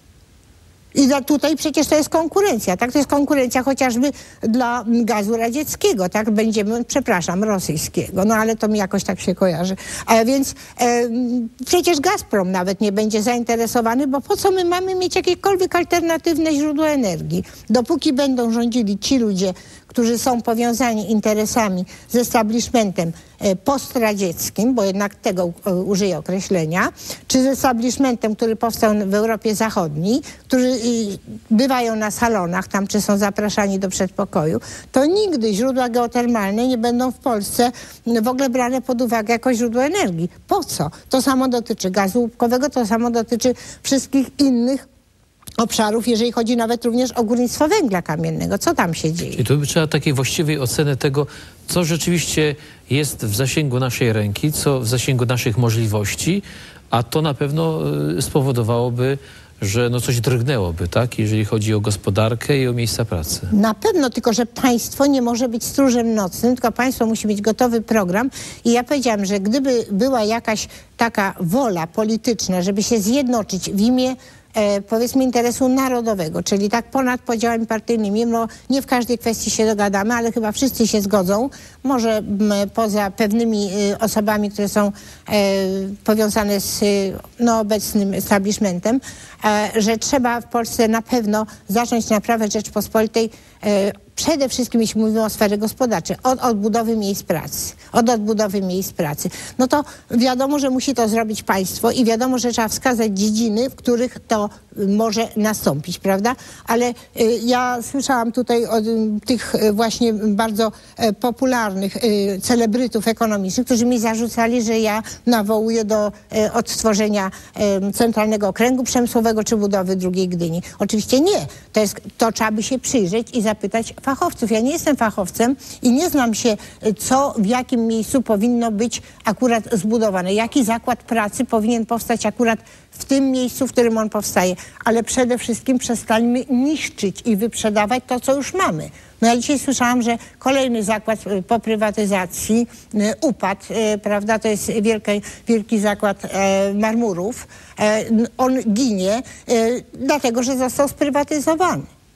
I za tutaj przecież to jest konkurencja, tak? To jest konkurencja chociażby dla gazu radzieckiego, tak? Będziemy, przepraszam, rosyjskiego, no ale to mi jakoś tak się kojarzy. A więc e, przecież Gazprom nawet nie będzie zainteresowany, bo po co my mamy mieć jakiekolwiek alternatywne źródła energii? Dopóki będą rządzili ci ludzie, którzy są powiązani interesami z establishmentem postradzieckim, bo jednak tego użyję określenia, czy z establishmentem, który powstał w Europie Zachodniej, którzy bywają na salonach tam, czy są zapraszani do przedpokoju, to nigdy źródła geotermalne nie będą w Polsce w ogóle brane pod uwagę jako źródło energii. Po co? To samo dotyczy gazu łupkowego, to samo dotyczy wszystkich innych obszarów, jeżeli chodzi nawet również o górnictwo węgla kamiennego. Co tam się dzieje? I tu by trzeba takiej właściwej oceny tego, co rzeczywiście jest w zasięgu naszej ręki, co w zasięgu naszych możliwości, a to na pewno spowodowałoby, że no coś drgnęłoby, tak? Jeżeli chodzi o gospodarkę i o miejsca pracy. Na pewno, tylko że państwo nie może być stróżem nocnym, tylko państwo musi mieć gotowy program. I ja powiedziałam, że gdyby była jakaś taka wola polityczna, żeby się zjednoczyć w imię E, powiedzmy interesu narodowego, czyli tak ponad podziałami partyjnymi, no nie w każdej kwestii się dogadamy, ale chyba wszyscy się zgodzą, może m, poza pewnymi y, osobami, które są e, powiązane z y, no, obecnym establishmentem, e, że trzeba w Polsce na pewno zacząć naprawę Rzeczpospolitej e, przede wszystkim, jeśli mówimy o sferze gospodarczej, od odbudowy miejsc pracy. Od odbudowy miejsc pracy. No to wiadomo, że musi to zrobić państwo i wiadomo, że trzeba wskazać dziedziny, w których to może nastąpić, prawda? Ale y, ja słyszałam tutaj od y, tych y, właśnie bardzo y, popularnych y, celebrytów ekonomicznych, którzy mi zarzucali, że ja nawołuję do y, odtworzenia y, Centralnego Okręgu Przemysłowego czy budowy drugiej Gdyni. Oczywiście nie. To, jest, to trzeba by się przyjrzeć i zapytać fachowców. Ja nie jestem fachowcem i nie znam się, co w jakim miejscu powinno być akurat zbudowane. Jaki zakład pracy powinien powstać akurat w tym miejscu, w którym on powstaje. Ale przede wszystkim przestańmy niszczyć i wyprzedawać to, co już mamy. No ja dzisiaj słyszałam, że kolejny zakład po prywatyzacji upadł, prawda, to jest wielki, wielki zakład e, marmurów. E, on ginie e, dlatego, że został sprywatyzowany.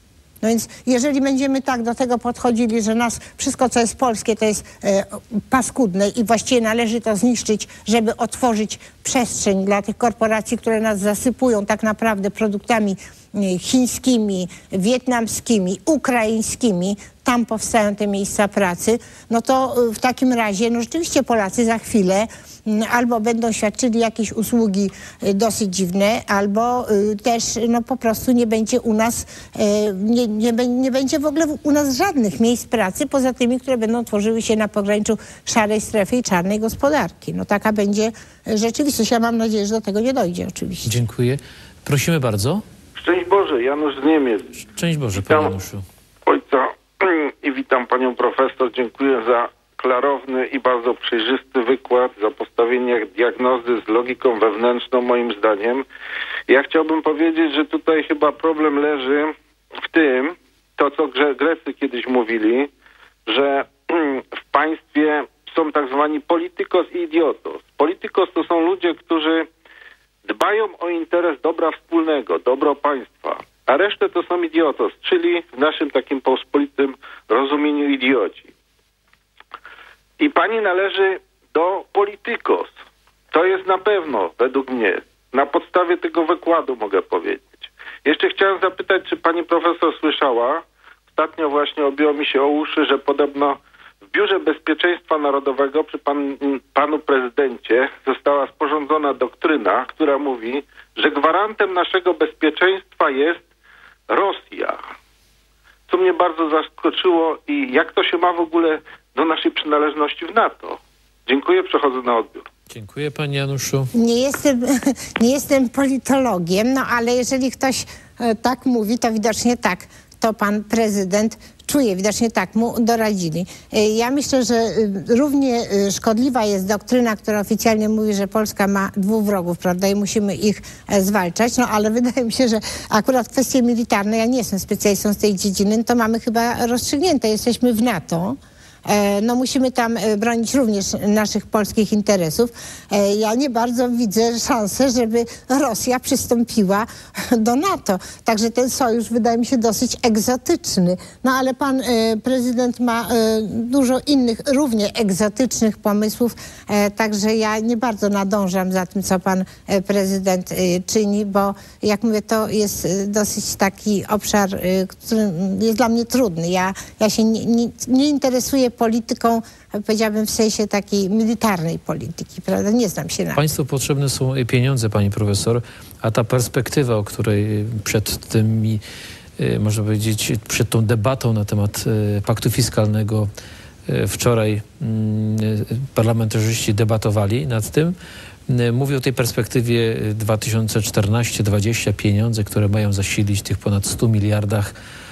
No więc jeżeli będziemy tak do tego podchodzili, że nas wszystko, co jest polskie, to jest e, paskudne i właściwie należy to zniszczyć, żeby otworzyć przestrzeń dla tych korporacji, które nas zasypują tak naprawdę produktami chińskimi, wietnamskimi, ukraińskimi, tam powstają te miejsca pracy, no to w takim razie no rzeczywiście Polacy za chwilę albo będą świadczyli jakieś usługi dosyć dziwne, albo też no po prostu nie będzie u nas, nie, nie, nie będzie w ogóle u nas żadnych miejsc pracy, poza tymi, które będą tworzyły się na pograniczu szarej strefy i czarnej gospodarki. No taka będzie rzeczywistość. Ja mam nadzieję, że do tego nie dojdzie oczywiście. Dziękuję. Prosimy bardzo. Szczęść Boże, Janusz z Niemiec. Szczęść Boże, witam panie Januszu. Ojca i witam panią profesor. Dziękuję za klarowny i bardzo przejrzysty wykład, za postawienie diagnozy z logiką wewnętrzną, moim zdaniem. Ja chciałbym powiedzieć, że tutaj chyba problem leży w tym, to co Grecy kiedyś mówili, że w państwie są tak zwani politykos i idiotos. Politykos to są ludzie, którzy dbają o interes dobra wspólnego, dobro państwa, a resztę to są idiotos, czyli w naszym takim pospolitym rozumieniu idioci. I pani należy do politykos. To jest na pewno, według mnie, na podstawie tego wykładu mogę powiedzieć. Jeszcze chciałem zapytać, czy pani profesor słyszała, ostatnio właśnie obiło mi się o uszy, że podobno w Biurze Bezpieczeństwa Narodowego przy pan, panu prezydencie została sporządzona doktryna, która mówi, że gwarantem naszego bezpieczeństwa jest Rosja. Co mnie bardzo zaskoczyło i jak to się ma w ogóle do naszej przynależności w NATO. Dziękuję, przechodzę na odbiór. Dziękuję, panie Januszu. Nie jestem, nie jestem politologiem, no ale jeżeli ktoś e, tak mówi, to widocznie tak. To pan prezydent czuje, widocznie tak mu doradzili. Ja myślę, że równie szkodliwa jest doktryna, która oficjalnie mówi, że Polska ma dwóch wrogów, prawda, i musimy ich zwalczać, no ale wydaje mi się, że akurat kwestie militarne, ja nie jestem specjalistą z tej dziedziny, to mamy chyba rozstrzygnięte. Jesteśmy w NATO. No musimy tam bronić również naszych polskich interesów. Ja nie bardzo widzę szansę, żeby Rosja przystąpiła do NATO. Także ten sojusz wydaje mi się dosyć egzotyczny. No ale pan prezydent ma dużo innych, równie egzotycznych pomysłów. Także ja nie bardzo nadążam za tym, co pan prezydent czyni, bo jak mówię, to jest dosyć taki obszar, który jest dla mnie trudny. Ja, ja się nie, nie, nie interesuję polityką, powiedziałabym w sensie takiej militarnej polityki, prawda? Nie znam się na Państwu potrzebne są pieniądze, pani profesor, a ta perspektywa, o której przed tymi, można powiedzieć, przed tą debatą na temat paktu fiskalnego wczoraj parlamentarzyści debatowali nad tym, mówi o tej perspektywie dwa tysiące czternaście dwadzieścia, pieniądze, które mają zasilić tych ponad stu miliardach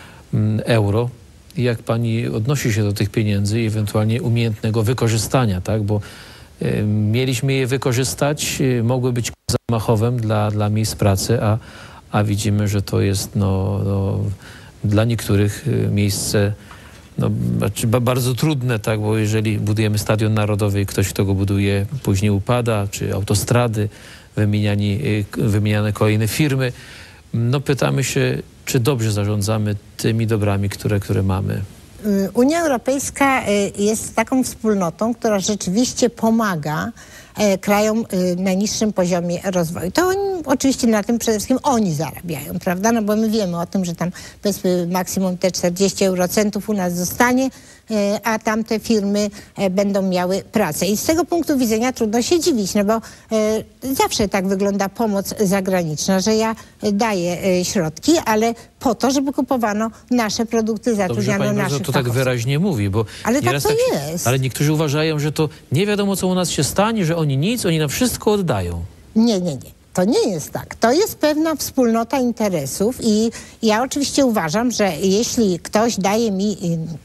euro. Jak pani odnosi się do tych pieniędzy i ewentualnie umiejętnego wykorzystania, tak? Bo y, mieliśmy je wykorzystać, y, mogły być zamachowym dla, dla miejsc pracy, a, a widzimy, że to jest no, no, dla niektórych y, miejsce no, znaczy, bardzo trudne, tak? Bo jeżeli budujemy stadion narodowy i ktoś, kto go buduje, później upada, czy autostrady, wymieniani, y, wymieniane kolejne firmy, no pytamy się, czy dobrze zarządzamy tymi dobrami, które, które mamy? Unia Europejska jest taką wspólnotą, która rzeczywiście pomaga krajom na niższym poziomie rozwoju. To oni, oczywiście na tym przede wszystkim oni zarabiają, prawda? No bo my wiemy o tym, że tam powiedzmy maksimum te czterdzieści eurocentów u nas zostanie, a tamte firmy będą miały pracę. I z tego punktu widzenia trudno się dziwić, no bo zawsze tak wygląda pomoc zagraniczna, że ja daję środki, ale po to, żeby kupowano nasze produkty, zatrudniano Dobrze, naszych to tak wyraźnie mówi, bo ale tak to tak się, jest. Ale niektórzy uważają, że to nie wiadomo, co u nas się stanie, że oni nic, oni nam wszystko oddają. Nie, nie, nie. To nie jest tak. To jest pewna wspólnota interesów i ja oczywiście uważam, że jeśli ktoś daje mi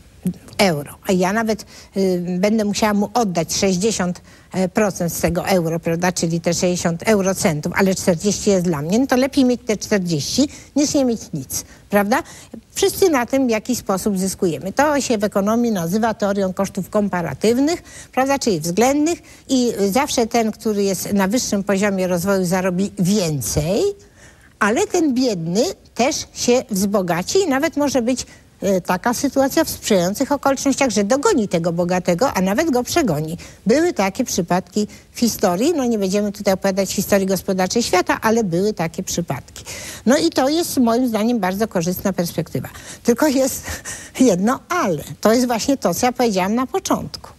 euro, a ja nawet y, będę musiała mu oddać sześćdziesiąt procent z tego euro, prawda, czyli te sześćdziesiąt eurocentów, ale czterdzieści jest dla mnie, no to lepiej mieć te czterdzieści niż nie mieć nic, prawda? Wszyscy na tym w jakiś sposób zyskujemy. To się w ekonomii nazywa teorią kosztów komparatywnych, prawda, czyli względnych i zawsze ten, który jest na wyższym poziomie rozwoju, zarobi więcej, ale ten biedny też się wzbogaci i nawet może być taka sytuacja w sprzyjających okolicznościach, że dogoni tego bogatego, a nawet go przegoni. Były takie przypadki w historii, no nie będziemy tutaj opowiadać historii gospodarczej świata, ale były takie przypadki. No i to jest moim zdaniem bardzo korzystna perspektywa. Tylko jest jedno ale. To jest właśnie to, co ja powiedziałam na początku.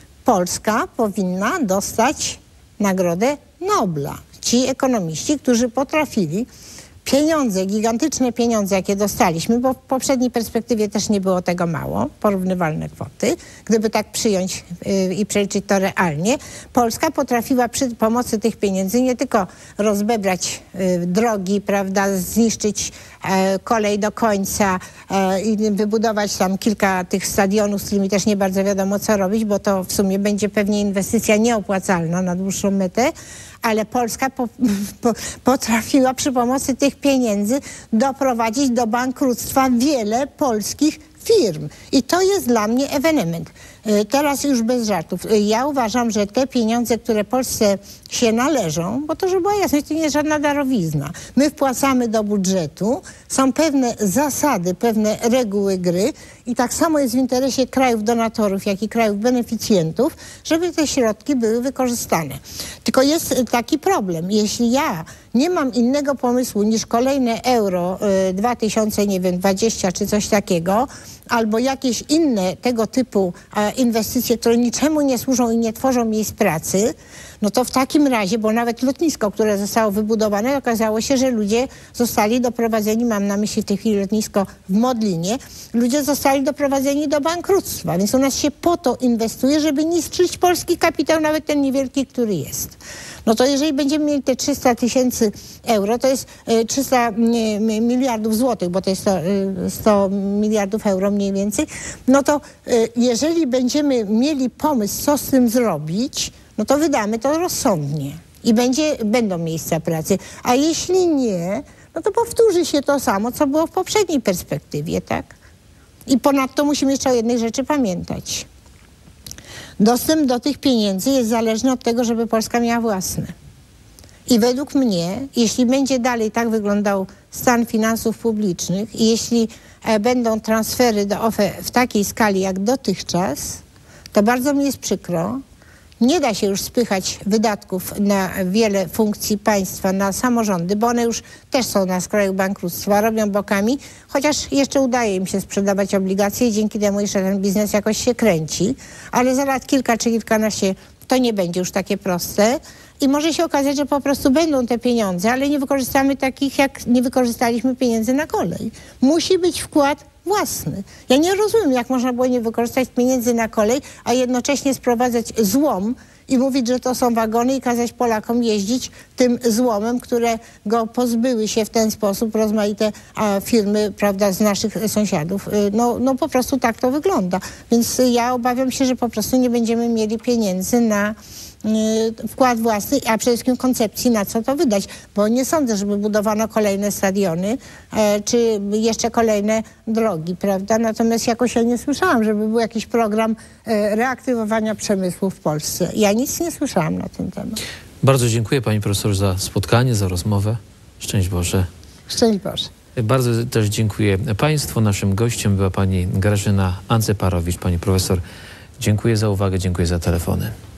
Polska powinna dostać Nagrodę Nobla. Ci ekonomiści, którzy potrafili pieniądze, gigantyczne pieniądze, jakie dostaliśmy, bo w poprzedniej perspektywie też nie było tego mało, porównywalne kwoty. Gdyby tak przyjąć yy, i przeliczyć to realnie, Polska potrafiła przy pomocy tych pieniędzy nie tylko rozbebrać yy, drogi, prawda, zniszczyć yy, kolej do końca yy, i wybudować tam kilka tych stadionów, z którymi też nie bardzo wiadomo co robić, bo to w sumie będzie pewnie inwestycja nieopłacalna na dłuższą metę, ale Polska po, po, potrafiła przy pomocy tych pieniędzy doprowadzić do bankructwa wiele polskich firm. I to jest dla mnie ewenement. Teraz już bez żartów. Ja uważam, że te pieniądze, które Polsce się należą, bo to, żeby była jasność, to nie jest żadna darowizna. My wpłacamy do budżetu, są pewne zasady, pewne reguły gry i tak samo jest w interesie krajów donatorów, jak i krajów beneficjentów, żeby te środki były wykorzystane. Tylko jest taki problem. Jeśli ja nie mam innego pomysłu niż kolejne euro y, dwa tysiące dwadzieścia czy coś takiego, albo jakieś inne tego typu e, inwestycje, które niczemu nie służą i nie tworzą miejsc pracy, no to w takim razie, bo nawet lotnisko, które zostało wybudowane, okazało się, że ludzie zostali doprowadzeni, mam na myśli w tej chwili lotnisko w Modlinie, ludzie zostali doprowadzeni do bankructwa. Więc u nas się po to inwestuje, żeby niszczyć polski kapitał, nawet ten niewielki, który jest. No to jeżeli będziemy mieli te trzysta tysięcy euro, to jest trzysta miliardów złotych, bo to jest sto miliardów euro mniej więcej, no to jeżeli będziemy mieli pomysł, co z tym zrobić, no to wydamy to rozsądnie i będzie, będą miejsca pracy. A jeśli nie, no to powtórzy się to samo, co było w poprzedniej perspektywie, tak? I ponadto musimy jeszcze o jednej rzeczy pamiętać. Dostęp do tych pieniędzy jest zależny od tego, żeby Polska miała własne. I według mnie, jeśli będzie dalej tak wyglądał stan finansów publicznych i jeśli e, będą transfery do O F E w takiej skali jak dotychczas, to bardzo mi jest przykro. Nie da się już spychać wydatków na wiele funkcji państwa, na samorządy, bo one już też są na skraju bankructwa, robią bokami, chociaż jeszcze udaje im się sprzedawać obligacje i dzięki temu jeszcze ten biznes jakoś się kręci, ale za lat kilka czy kilkanaście to nie będzie już takie proste i może się okazać, że po prostu będą te pieniądze, ale nie wykorzystamy takich, jak nie wykorzystaliśmy pieniędzy na kolej. Musi być wkład własny. Ja nie rozumiem, jak można było nie wykorzystać pieniędzy na kolej, a jednocześnie sprowadzać złom i mówić, że to są wagony i kazać Polakom jeździć tym złomem, które go pozbyły się w ten sposób rozmaite a, firmy, prawda, z naszych sąsiadów. No, no po prostu tak to wygląda. Więc ja obawiam się, że po prostu nie będziemy mieli pieniędzy na wkład własny, a przede wszystkim koncepcji, na co to wydać, bo nie sądzę, żeby budowano kolejne stadiony, e, czy jeszcze kolejne drogi, prawda? Natomiast jakoś ja nie słyszałam, żeby był jakiś program e, reaktywowania przemysłu w Polsce. Ja nic nie słyszałam na ten temat. Bardzo dziękuję pani profesor za spotkanie, za rozmowę. Szczęść Boże. Szczęść Boże. Bardzo też dziękuję państwu. Naszym gościem była pani Grażyna Anceparowicz. Pani profesor, dziękuję za uwagę, dziękuję za telefony.